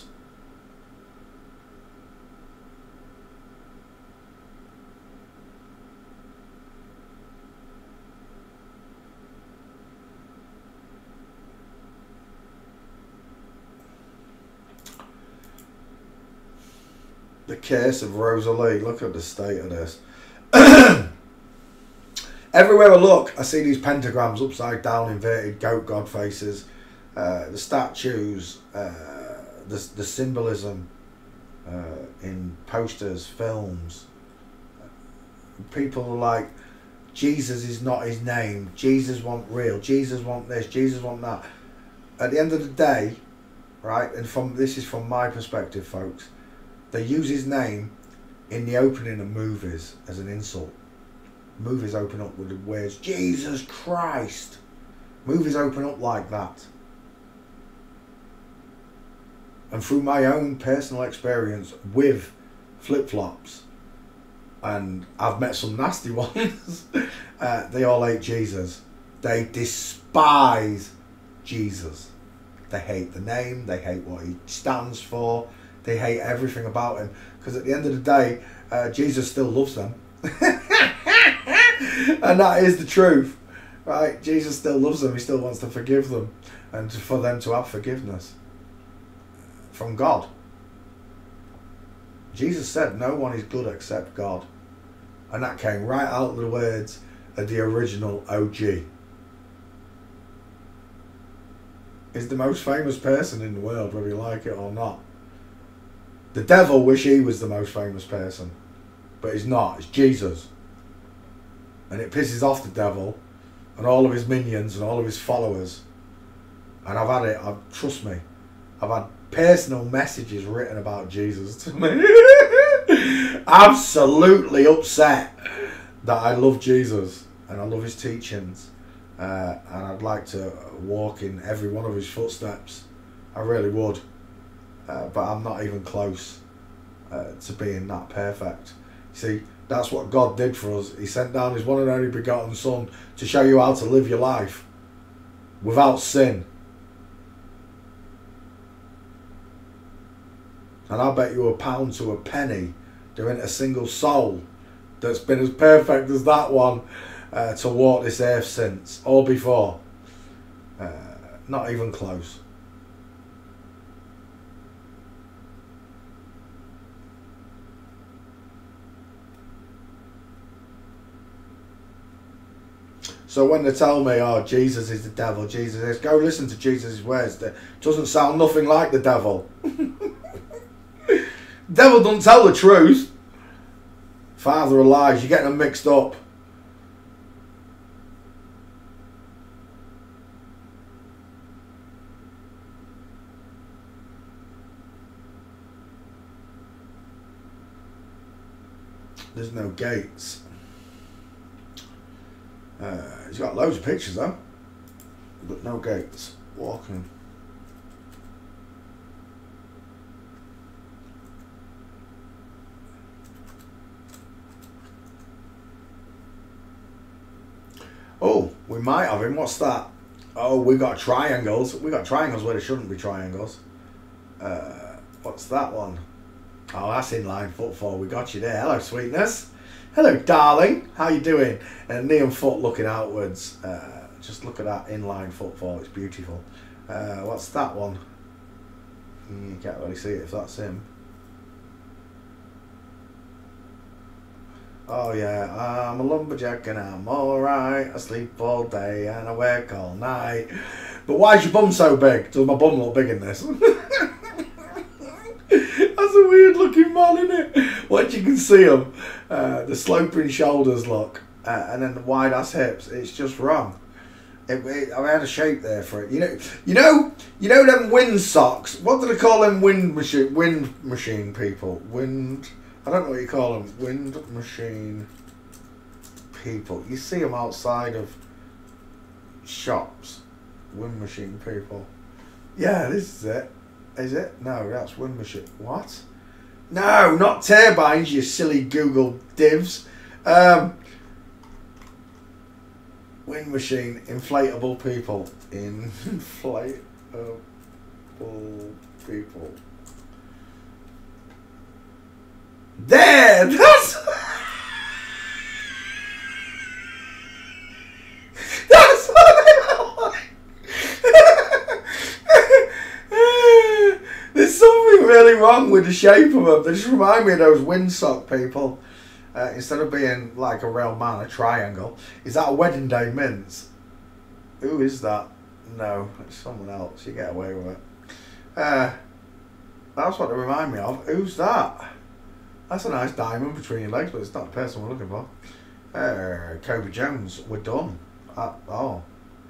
The case of Rosalie. Look at the state of this. Everywhere I look, I see these pentagrams, upside down, inverted goat god faces, uh, the statues, uh, the, the symbolism uh, in posters, films. People are like, Jesus is not his name, Jesus want real, Jesus want this, Jesus want that. At the end of the day, right, and from this is from my perspective, folks, they use his name in the opening of movies as an insult. Movies open up with the words, Jesus Christ. Movies open up like that. And through my own personal experience with flip-flops, and I've met some nasty ones, uh, they all hate Jesus. They despise Jesus. They hate the name, they hate what he stands for, they hate everything about him. Because at the end of the day, uh, Jesus still loves them. And that is the truth, right? Jesus still loves them, he still wants to forgive them, and for them to have forgiveness from God. Jesus said no one is good except God. And that came right out of the words of the original O G. He's the most famous person in the world, whether you like it or not. The devil wish he was the most famous person, but he's not. It's Jesus. And it pisses off the devil and all of his minions and all of his followers. And I've had it, I've, trust me, I've had personal messages written about Jesus to me. Absolutely upset that I love Jesus and I love his teachings. Uh, and I'd like to walk in every one of his footsteps. I really would. Uh, but I'm not even close uh, to being that perfect. See, that's what God did for us. He sent down his one and only begotten Son to show you how to live your life without sin. And I bet you a pound to a penny there ain't a single soul that's been as perfect as that one uh, to walk this earth since or before. Uh, not even close. So when they tell me, oh, Jesus is the devil, Jesus is, go listen to Jesus' words. It doesn't sound nothing like the devil. The devil doesn't tell the truth. Father of lies, you're getting them mixed up. There's no gates. Uh, he's got loads of pictures though, but no gates. Walking. Oh, we might have him. What's that? Oh, we got triangles. We got triangles where there shouldn't be triangles. Uh, what's that one? Oh, that's inline footfall. We got you there. Hello, sweetness. Hello, darling. How you doing? And neon foot looking outwards. Uh, just look at that inline footfall. It's beautiful. Uh, what's that one? You can't really see it if that's him. Oh yeah, I'm a lumberjack and I'm alright. I sleep all day and I work all night. But why is your bum so big? Does my bum look big in this? That's a weird looking man, isn't it? Once you can see him, uh, the sloping shoulders look, uh, and then the wide ass hips, it's just wrong. It, it, I had a shape there for it. You know, you know, you know them wind socks. What do they call them? Wind machine, wind machine people. Wind. I don't know what you call them. Wind machine people. You see them outside of shops. Wind machine people. Yeah, this is it. Is it? No, that's wind machine. What? No, not turbines, you silly Google divs. Um, wind machine, inflatable people. Inflatable people. There! That's... That's what I like! There's something really wrong with the shape of them. They just remind me of those windsock people. Uh, instead of being like a real man, a triangle. Is that a wedding day mince? Who is that? No, it's someone else. You get away with it. Uh, that's what they remind me of. Who's that? That's a nice diamond between your legs, but it's not the person we're looking for. Uh, Kobe Jones, we're done. Uh, oh.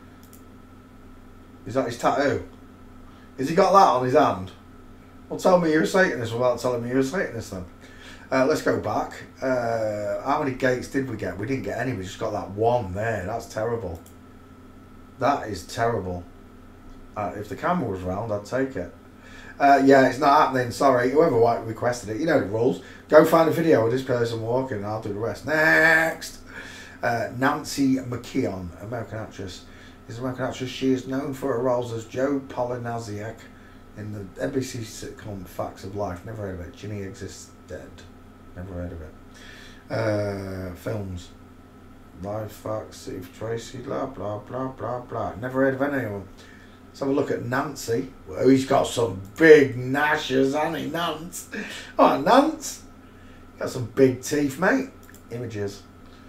Is that his tattoo? Has he got that on his hand? Well, tell me you're a Satanist without telling me you're a Satanist then. Uh, let's go back. Uh, how many gates did we get? We didn't get any. We just got that one there. That's terrible. That is terrible. Uh, if the camera was round, I'd take it. Uh, yeah, it's not happening. Sorry. Whoever requested it, you know the rules. Go find a video of this person walking and I'll do the rest. Next. Uh, Nancy McKeon, American actress. Is an American actress. She is known for her roles as Joe Polinaziak in the N B C sitcom Facts of Life. Never heard of it. Ginny Exists Dead. Never heard of it. Uh, films. Life Facts, Steve Tracy, blah, blah, blah, blah, blah. Never heard of any of them. Let's have a look at Nancy. Well, he's got some big gnashes, hasn't he, Nance? Oh, Nance. Got some big teeth, mate. Images.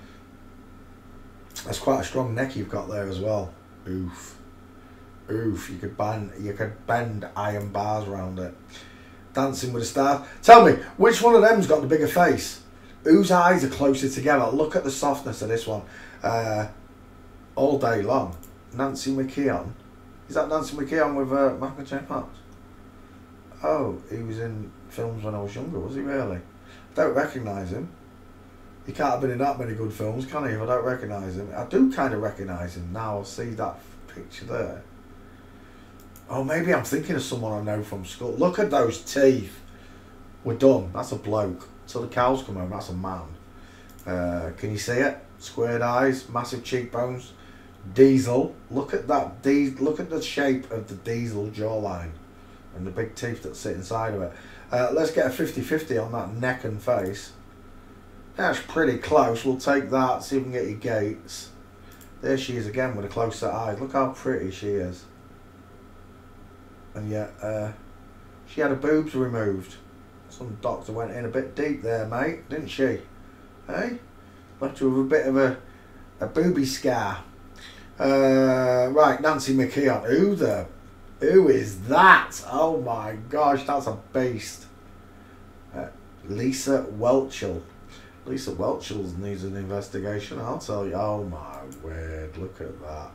That's quite a strong neck you've got there as well. Oof. Oof. You could bend, you could bend iron bars around it. Dancing with the Stars. Tell me, which one of them's got the bigger face? Whose eyes are closer together? Look at the softness of this one. Uh, all day long. Nancy McKeon. Is that Nancy McKeon with uh, Michael J. Fox? Oh, he was in films when I was younger, was he really? I don't recognise him. He can't have been in that many good films, can he, if I don't recognise him? I do kind of recognise him now. I see that picture there. Oh, maybe I'm thinking of someone I know from school. Look at those teeth. We're done. That's a bloke. Till the cows come home, that's a man. Uh, can you see it? Squared eyes, massive cheekbones. Diesel. Look at that. Di look at the shape of the Diesel jawline and the big teeth that sit inside of it. Uh, let's get a fifty fifty on that neck and face. That's pretty close. We'll take that. See if we can get your gates. There she is again with a close set eyes. Look how pretty she is. And yet, uh, she had her boobs removed. Some doctor went in a bit deep there, mate, didn't she? Hey? Left her with a bit of a, a booby scar. Uh, right, Nancy McKeon. Who the... Who is that? Oh my gosh, that's a beast. Uh, Lisa Whelchel. Lisa Whelchel needs an investigation, I'll tell you. Oh my word, look at that.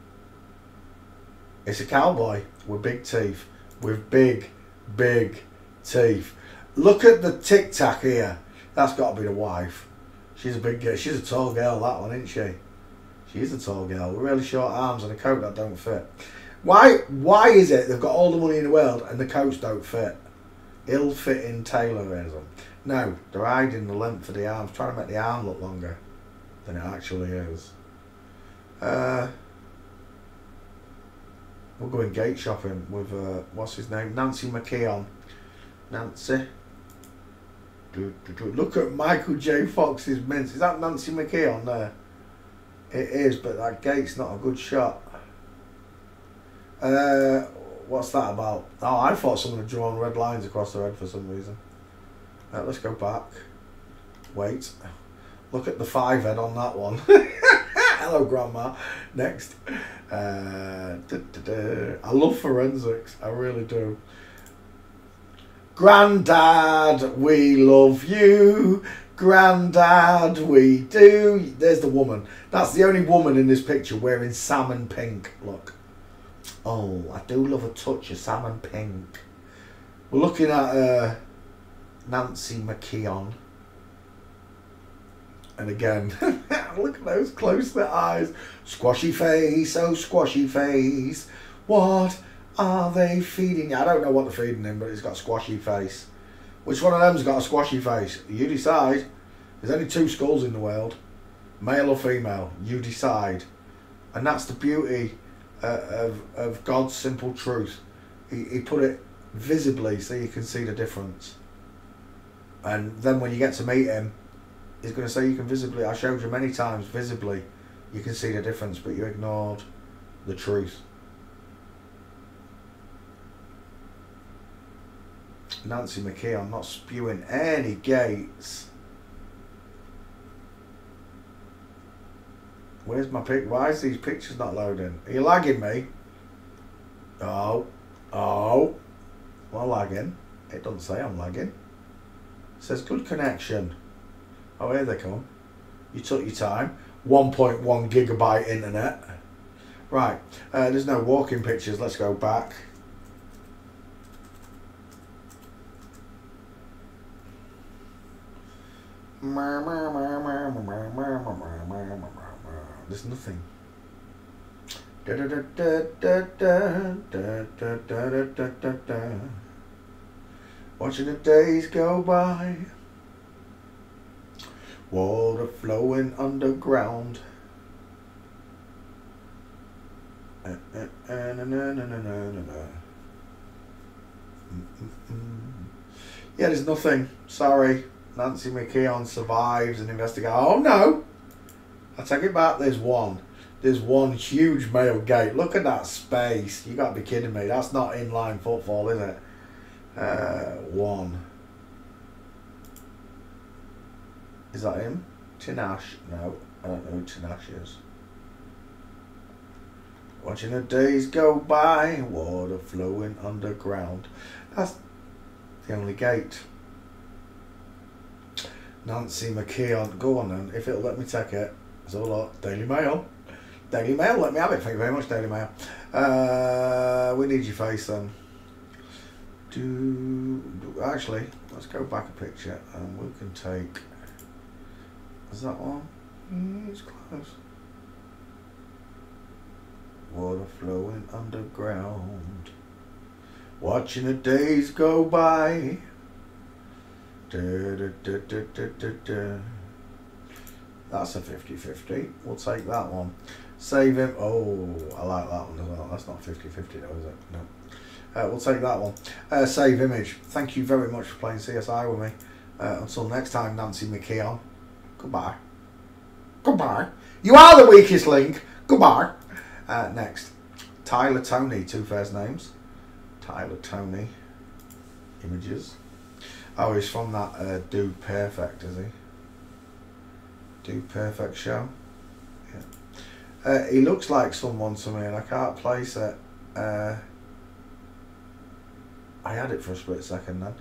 It's a cowboy with big teeth. With big, big teeth. Look at the tic tac here. That's got to be the wife. She's a big girl. She's a tall girl, that one, isn't she? She is a tall girl with really short arms and a coat that don't fit. Why Why is it they've got all the money in the world and the coats don't fit? Ill-fitting tailorism. No, they're hiding the length of the arms, trying to make the arm look longer than it actually is. Uh, we're going gate shopping with, uh, what's his name? Nancy McKeon. Nancy. Do, do, do. Look at Michael J. Fox's mince. Is that Nancy McKeon there? It is, but that gate's not a good shot. Uh, what's that about? Oh, I thought someone had drawn red lines across their head for some reason. Uh, let's go back. Wait. Look at the five head on that one. Hello, Grandma. Next. Uh, da, da, da. I love forensics. I really do. Grandad, we love you. Grandad, we do. There's the woman. That's the only woman in this picture wearing salmon pink. Look. Oh, I do love a touch of salmon pink. We're looking at uh, Nancy McKeon. And again, look at those close lit eyes. Squashy face, oh squashy face. What are they feeding you? I don't know what they're feeding him, but he's got a squashy face. Which one of them's got a squashy face? You decide. There's only two skulls in the world. Male or female. You decide. And that's the beauty uh, of, of God's simple truth. He, he put it visibly so you can see the difference. And then when you get to meet him, he's going to say you can visibly, I showed you many times, visibly, you can see the difference, but you ignored the truth. Nancy McKeon not spewing any gates. Where's my pic? Why is these pictures not loading? Are you lagging me? Oh. Oh. Am I lagging? It doesn't say I'm lagging. It says good connection. Oh, here they come. You took your time. one point one gigabyte internet. Right. Uh, there's no walking pictures. Let's go back. There's nothing. Watching the days go by, water flowing underground. Yeah, there's nothing. Sorry. Nancy McKeon survives and investigates. Oh no! I take it back. There's one. There's one huge male gate. Look at that space. You got to be kidding me. That's not inline football, is it? Uh, one. Is that him? Tinashe? No, I don't know who Tinashe is. Watching the days go by, water flowing underground. That's the only gate. Nancy McKeon. Go on then, if it'll let me take it. So look, Daily Mail. Daily Mail, let me have it. Thank you very much, Daily Mail. Uh, we need your face then. Do, do actually, let's go back a picture and we can take. Is that one? Mm, it's close. Water flowing underground. Watching the days go by. Da, da, da, da, da, da, da. That's a fifty fifty. We'll take that one. Save him. Oh, I like that one as well. That's not fifty fifty though, is it? No. Uh, we'll take that one. Uh, save image. Thank you very much for playing C S I with me. Uh, until next time, Nancy McKeon. Goodbye. Goodbye. You are the weakest link. Goodbye. Uh, next. Tyler Tony. Two first names. Tyler Tony. Images. Oh, he's from that uh, Dude Perfect, is he? Dude Perfect show. Yeah. Uh, he looks like someone to me, and I can't place it. Uh, I had it for a split second then.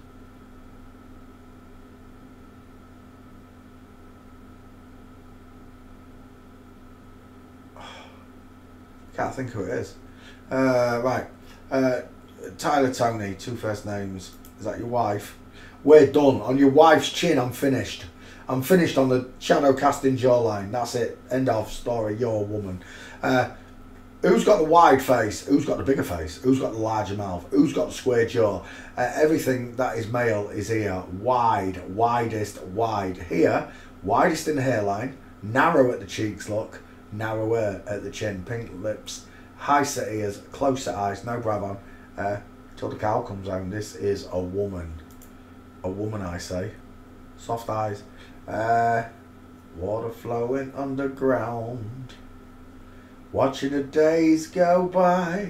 Can't think who it is. Uh, right. Uh, Tyler Tony, two first names. Is that your wife? We're done. On your wife's chin, I'm finished. I'm finished on the shadow casting jawline. That's it. End of story. You're a woman. Uh, who's got the wide face? Who's got the bigger face? Who's got the larger mouth? Who's got the square jaw? Uh, everything that is male is here. Wide, widest, wide. Here, widest in the hairline, narrow at the cheeks, look, narrower at the chin, pink lips, high set ears, close set eyes, no brow bone. Uh, till the cow comes home. This is a woman. A woman, I say. Soft eyes. Uh, water flowing underground. Watching the days go by.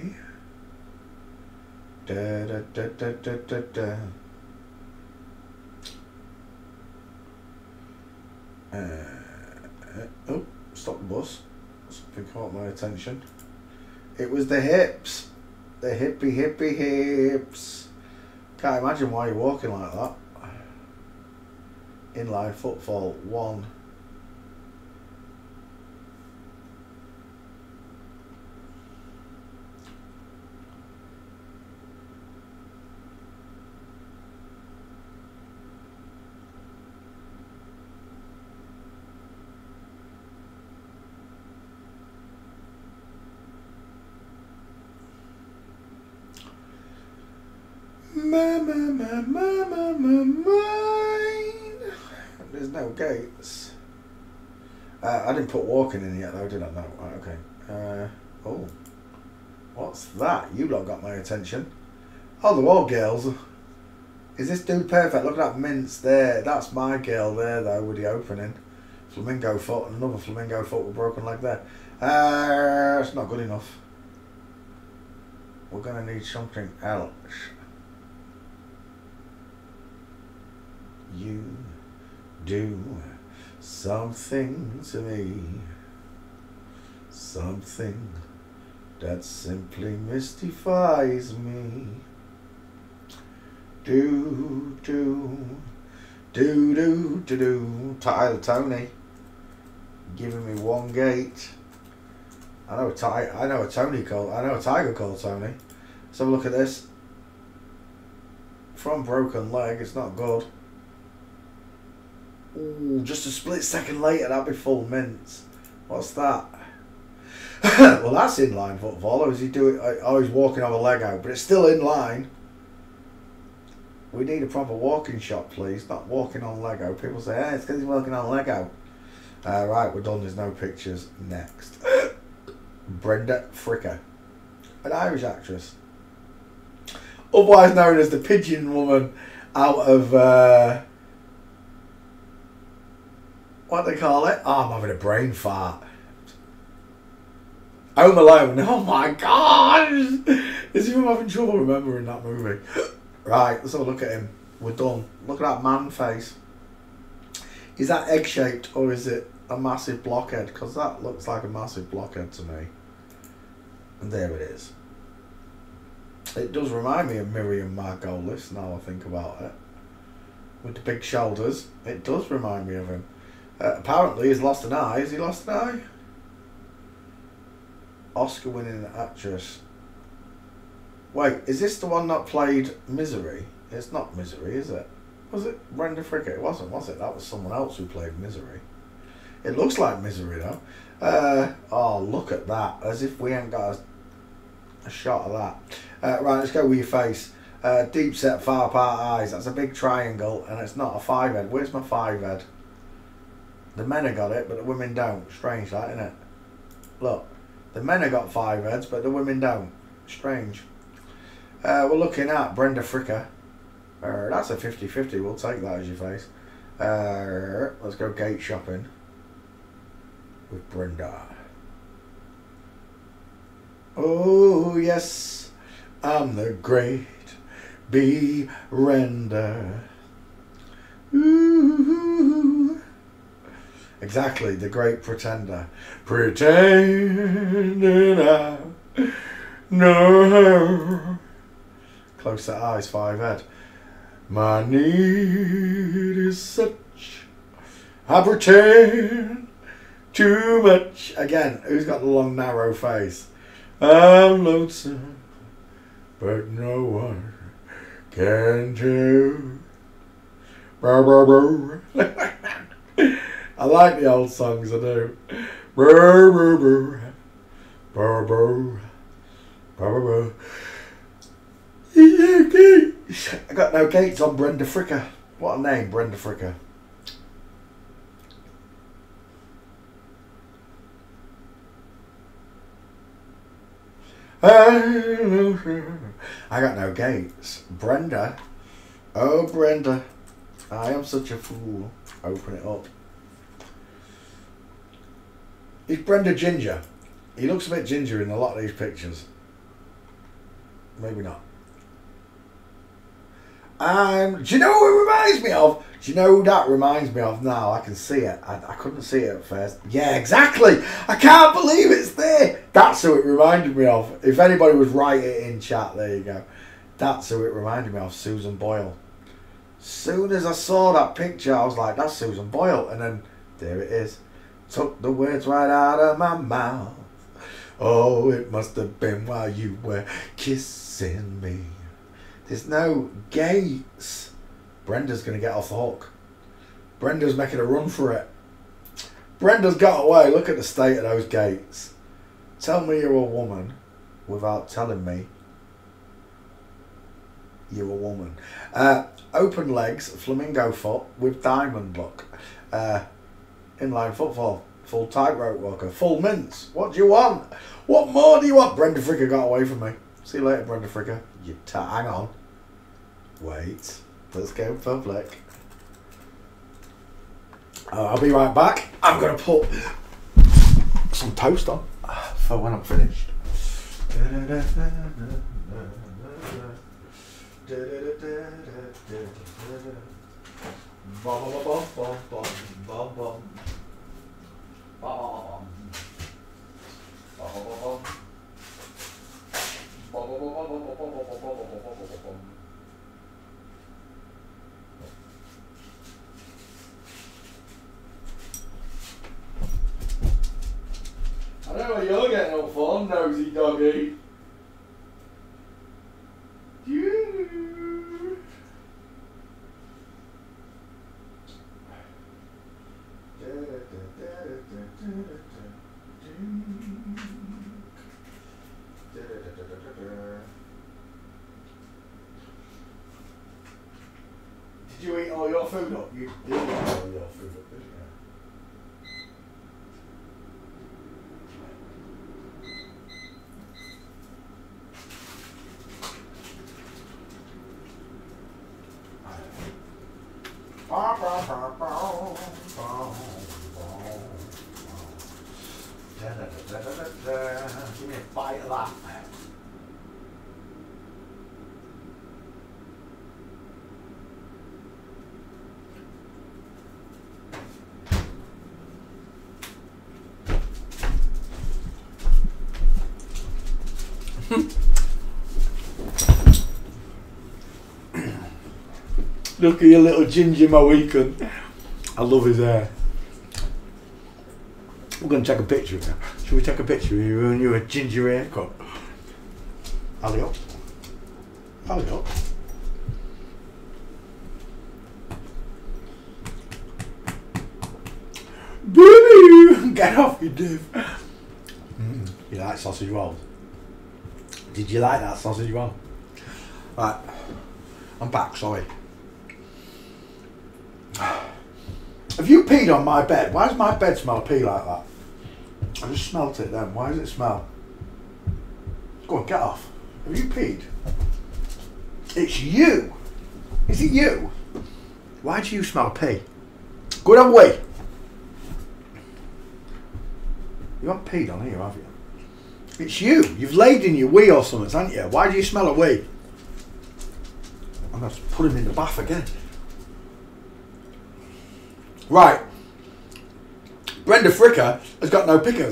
Da da da da da da da. Uh, oh, stop the bus. Something caught my attention. It was the hips. The hippie hippie hips. Can't imagine why you're walking like that. Inline footfall one. Ma, ma, ma, ma, ma, ma, mine. There's no gates. Uh, I didn't put walking in yet though, did I? No. Right, okay. Uh, oh. What's that? You lot got my attention. Oh, they're all girls. Is this Dude Perfect? Look at that mince there. That's my girl there though with the opening. Flamingo foot and another flamingo foot with broken leg there. Uh, it's not good enough. We're going to need something else. You do something to me. something that simply mystifies me. Do, do, do, do, do, do. Tyler Tony, giving me one gate. I know a Ty, I know a Tony called, I know a tiger called Tony. Let's have a look at this. From Broken Leg, it's not good. Ooh, just a split second later, that'd be full mints. What's that? Well, that's inline football. Or is he doing? Oh, he's walking over Lego, but it's still in line. We need a proper walking shot, please. Not walking on Lego. People say, "Hey, it's because he's walking on Lego." Uh, right, we're done. There's no pictures. Next, Brenda Fricker, an Irish actress, otherwise known as the Pigeon Woman, out of uh, what do they call it? Oh, I'm having a brain fart. Home Alone. Oh my gosh! Is he having trouble remembering that movie? Right, let's have a look at him. We're done. Look at that man face. Is that egg shaped or is it a massive blockhead? Because that looks like a massive blockhead to me. And there it is. It does remind me of Miriam Margolyes now I think about it. With the big shoulders. It does remind me of him. Uh, apparently he's lost an eye. Has he lost an eye? Oscar winning actress. Wait, is this the one that played Misery? It's not Misery, is it? Was it Brenda Fricker? It wasn't, was it? That was someone else who played Misery. It looks like Misery though. Uh, oh, look at that. As if we ain't got a, a shot of that. Uh, right, let's go with your face. Uh, deep set, far apart eyes. That's a big triangle and it's not a five head. Where's my five head? The men have got it, but the women don't. Strange that, isn't it? Look. The men have got five heads, but the women don't. Strange. Uh, we're looking at Brenda Fricker. Uh, that's a fifty fifty. We'll take that as your face. Uh, let's go gate shopping with Brenda. Oh, yes. I'm the great Brenda. Ooh. Exactly, the great pretender. Pretending I know her. Close set eyes, five head. My need is such. I pretend too much. Again, who's got the long, narrow face? I'm lonesome, but no one can tell. Brr, brr, brr. I like the old songs, I do. Brr, brr, brr. Brr, brr. Brr, brr. I got no gates on Brenda Fricker. What a name, Brenda Fricker. I got no gates. Brenda. Oh, Brenda. I am such a fool. Open it up. Is Brenda ginger? He looks a bit ginger in a lot of these pictures. Maybe not. Um, do you know who it reminds me of? Do you know who that reminds me of now? I can see it. I, I couldn't see it at first. Yeah, exactly. I can't believe it's there. That's who it reminded me of. If anybody was write it in chat, there you go. That's who it reminded me of, Susan Boyle. Soon as I saw that picture, I was like, that's Susan Boyle. And then there it is. Took the words right out of my mouth. Oh, it must have been while you were kissing me. There's no gates. Brenda's going to get off the hook. Brenda's making a run for it. Brenda's got away. Look at the state of those gates. Tell me you're a woman without telling me you're a woman. Uh, open legs, flamingo foot with diamond look. Uh, inline football. Full tightrope walker. Full mints. What do you want? What more do you want? Brenda Fricker got away from me. See you later, Brenda Fricker. You ta- hang on. Wait. Let's go public. Uh, I'll be right back. I'm going to put some toast on for when I'm finished. Bom, bom, bom, bom, bom, bom, bom. know what you're getting up for, nosy doggy. Did you eat all your food up? You did eat all your food up, didn't you? Give me a bite of that. Look at your little ginger Mohican. I love his hair. We're going to take a picture of him. Should we take a picture of you and you a ginger haircut? Alley up. Alley up. Baby! Get off, you div. Mm, you like sausage rolls? Did you like that sausage roll? Right. I'm back, sorry. Have you peed on my bed? Why does my bed smell of pee like that? I just smelt it then. Why does it smell? Go on, get off. Have you peed? It's you. Is it you? Why do you smell pee? Go and have a wee. You haven't peed on here, have you? It's you. You've laid in your wee or something, haven't you? Why do you smell a wee? I'm going to put him in the bath again. Right. Brenda Fricker has got no pickers.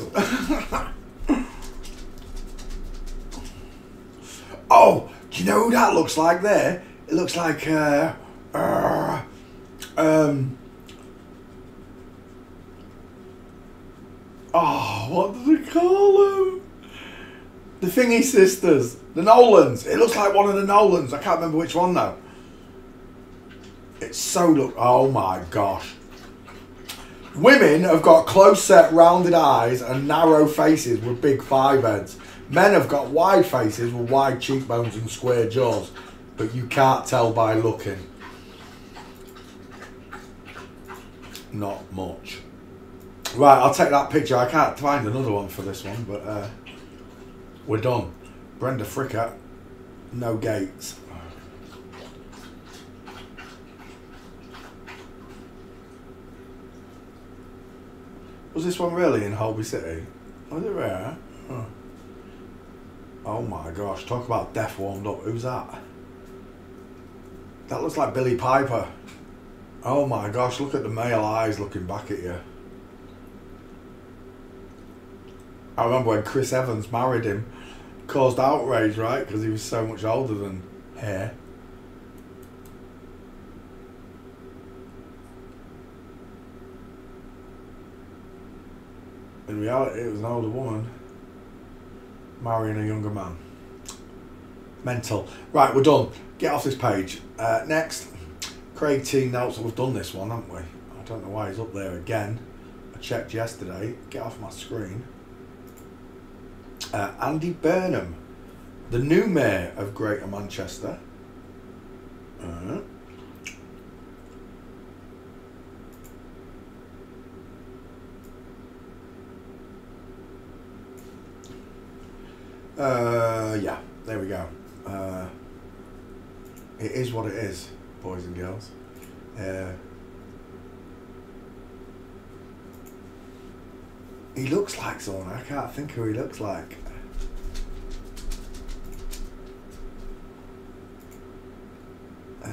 Oh, do you know who that looks like there? It looks like, uh, uh, um, oh, what do they call them? The Thingy Sisters. The Nolans. It looks like one of the Nolans. I can't remember which one though. It's so look, oh my gosh. Women have got close-set, rounded eyes and narrow faces with big five heads. Men have got wide faces with wide cheekbones and square jaws, but you can't tell by looking. Not much. Right, I'll take that picture. I can't find another one for this one, but uh, we're done. Brenda Fricker, no gates. Was this one really in Holby City? Was it rare? Huh. Oh my gosh, talk about death warmed up. Who's that? That looks like Billy Piper. Oh my gosh, look at the male eyes looking back at you. I remember when Chris Evans married him, caused outrage, right? Because he was so much older than her. In reality, it was an older woman marrying a younger man. Mental. Right, we're done. Get off this page. Uh, next, Craig T notes. We've done this one, haven't we? I don't know why he's up there again. I checked yesterday. Get off my screen. Uh, Andy Burnham, the new mayor of Greater Manchester. Uh, Uh, yeah, there we go. Uh, it is what it is, boys and girls. Uh, he looks like someone. I can't think who he looks like. Uh,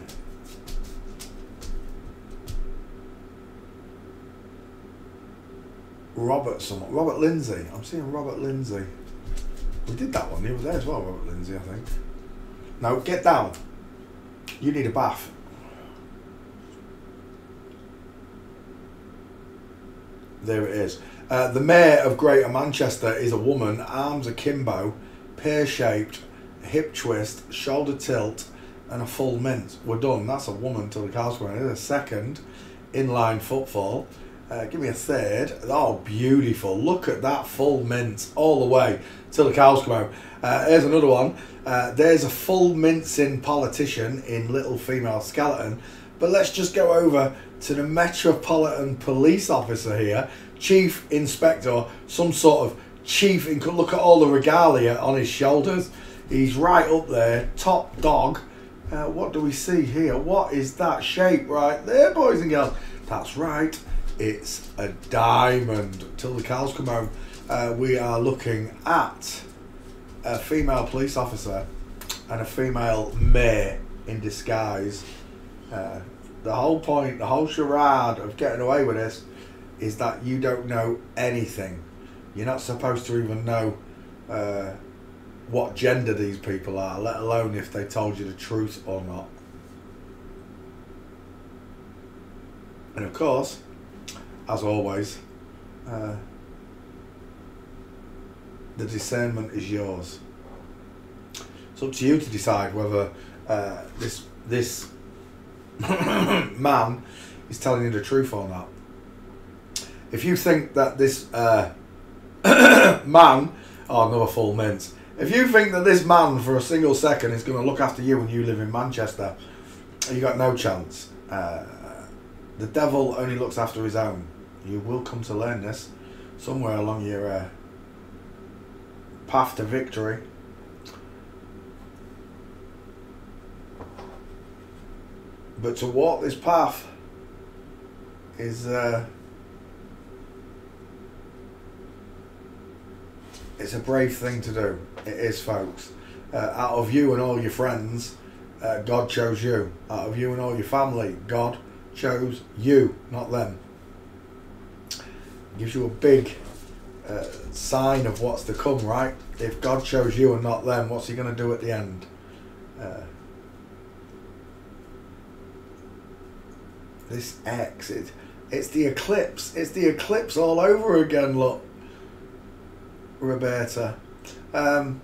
Robert someone. Robert Lindsay. I'm seeing Robert Lindsay. We did that one the other day as well, Robert Lindsay, I think. No, get down. You need a bath. There it is. Uh, the mayor of Greater Manchester is a woman, arms akimbo, pear-shaped, hip twist, shoulder tilt, and a full mint. We're done. That's a woman till the cows come home. There's a second, inline footfall. Uh, give me a third. Oh, beautiful. Look at that full mint all the way till the cows come home. Uh, here's another one. Uh, there's a full mincing politician in Little Female Skeleton. But let's just go over to the Metropolitan Police Officer here. Chief Inspector, some sort of chief. Look at all the regalia on his shoulders. He's right up there. Top dog. Uh, what do we see here? What is that shape right there, boys and girls? That's right. It's a diamond. Till the cows come home, uh, we are looking at a female police officer and a female mayor in disguise. Uh, the whole point, the whole charade of getting away with this is that you don't know anything. You're not supposed to even know uh, what gender these people are, let alone if they told you the truth or not. And of course, as always, uh, the discernment is yours. It's up to you to decide whether uh, this this man is telling you the truth or not. If you think that this uh, man, oh, another full mint. If you think that this man for a single second is going to look after you when you live in Manchester, you got no chance. Uh, the devil only looks after his own. You will come to learn this somewhere along your uh, path to victory. But to walk this path is uh, it's a brave thing to do. It is, folks. Uh, out of you and all your friends, uh, God chose you. Out of you and all your family, God chose you, not them. Gives you a big uh, sign of what's to come, right? If God chose you and not them, what's he going to do at the end? Uh, this X, it, it's the eclipse. It's the eclipse all over again, look. Roberta. Um,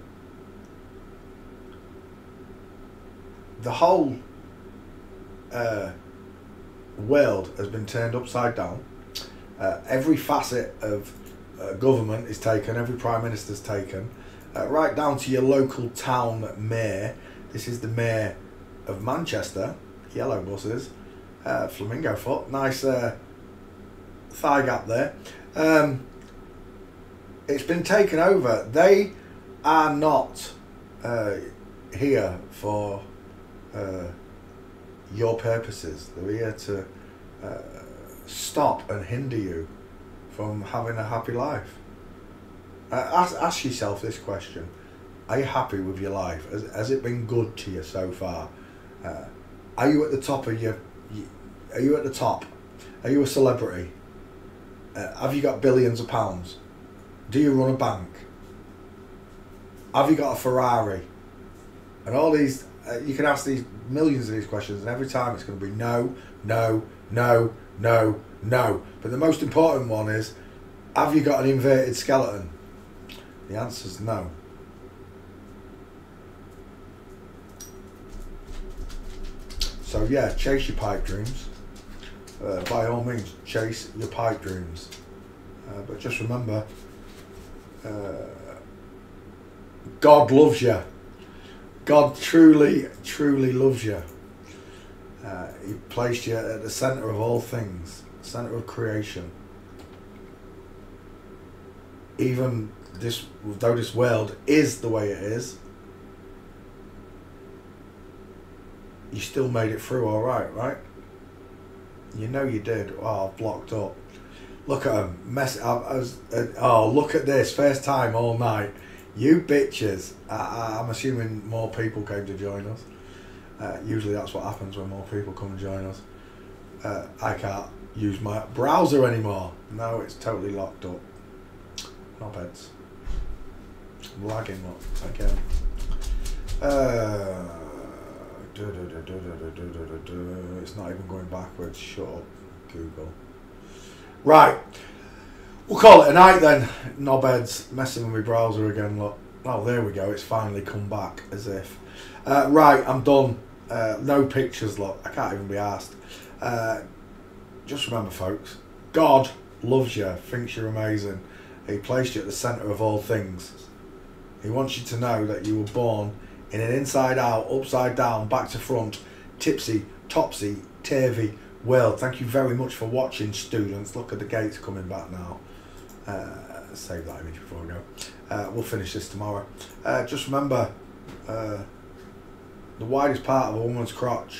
the whole uh, world has been turned upside down. Uh, every facet of uh, government is taken, every Prime Minister's taken, uh, right down to your local town mayor. This is the mayor of Manchester, yellow buses, uh, flamingo foot, nice uh, thigh gap there. Um, it's been taken over. They are not uh, here for uh, your purposes. They're here to uh, stop and hinder you from having a happy life. Uh, ask, ask yourself this question. Are you happy with your life? Has, has it been good to you so far? Uh, are you at the top of your... Are you at the top? Are you a celebrity? Uh, have you got billions of pounds? Do you run a bank? Have you got a Ferrari? And all these... Uh, you can ask these millions of these questions, and every time it's going to be no, no, no, no, no. But the most important one is, have you got an inverted skeleton? The answer is no. So yeah, chase your pipe dreams. Uh, by all means, chase your pipe dreams. Uh, but just remember, uh, God loves you. God truly, truly loves you. Uh, he placed you at the centre of all things, centre of creation. Even this, though this world is the way it is, you still made it through all right, right? You know you did. Oh, I've blocked up. Look at them. Mess. I, I was, uh, oh, look at this. First time all night. You bitches. I, I'm assuming more people came to join us. Uh, usually that's what happens when more people come and join us. Uh, I can't use my browser anymore. No, it's totally locked up. Not beds. I'm lagging up again. Uh, du, du, du, du, du, du, du, du, du. It's not even going backwards. Shut up, Google. Right. We'll call it a night then. Knobheads messing with my browser again. Look. Oh, there we go. It's finally come back as if. Uh, right, I'm done. Uh, no pictures, look. I can't even be asked. Uh, just remember, folks, God loves you, thinks you're amazing. He placed you at the centre of all things. He wants you to know that you were born in an inside out, upside down, back to front, tipsy, topsy, turvy world. Thank you very much for watching, students. Look at the gates coming back now. Uh, save that image before we go. Uh, we'll finish this tomorrow. Uh, just remember, uh, the widest part of a woman's crotch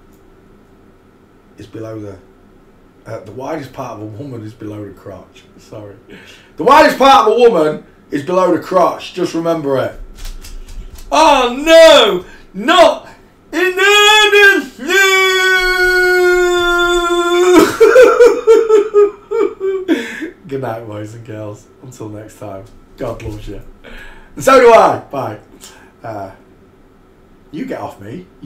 is below the... Uh, the widest part of a woman is below the crotch. Sorry. The widest part of a woman is below the crotch. Just remember it. Oh no! Not in the... Good night, boys and girls. Until next time. God loves you. And so do I. Bye. Uh, you get off me.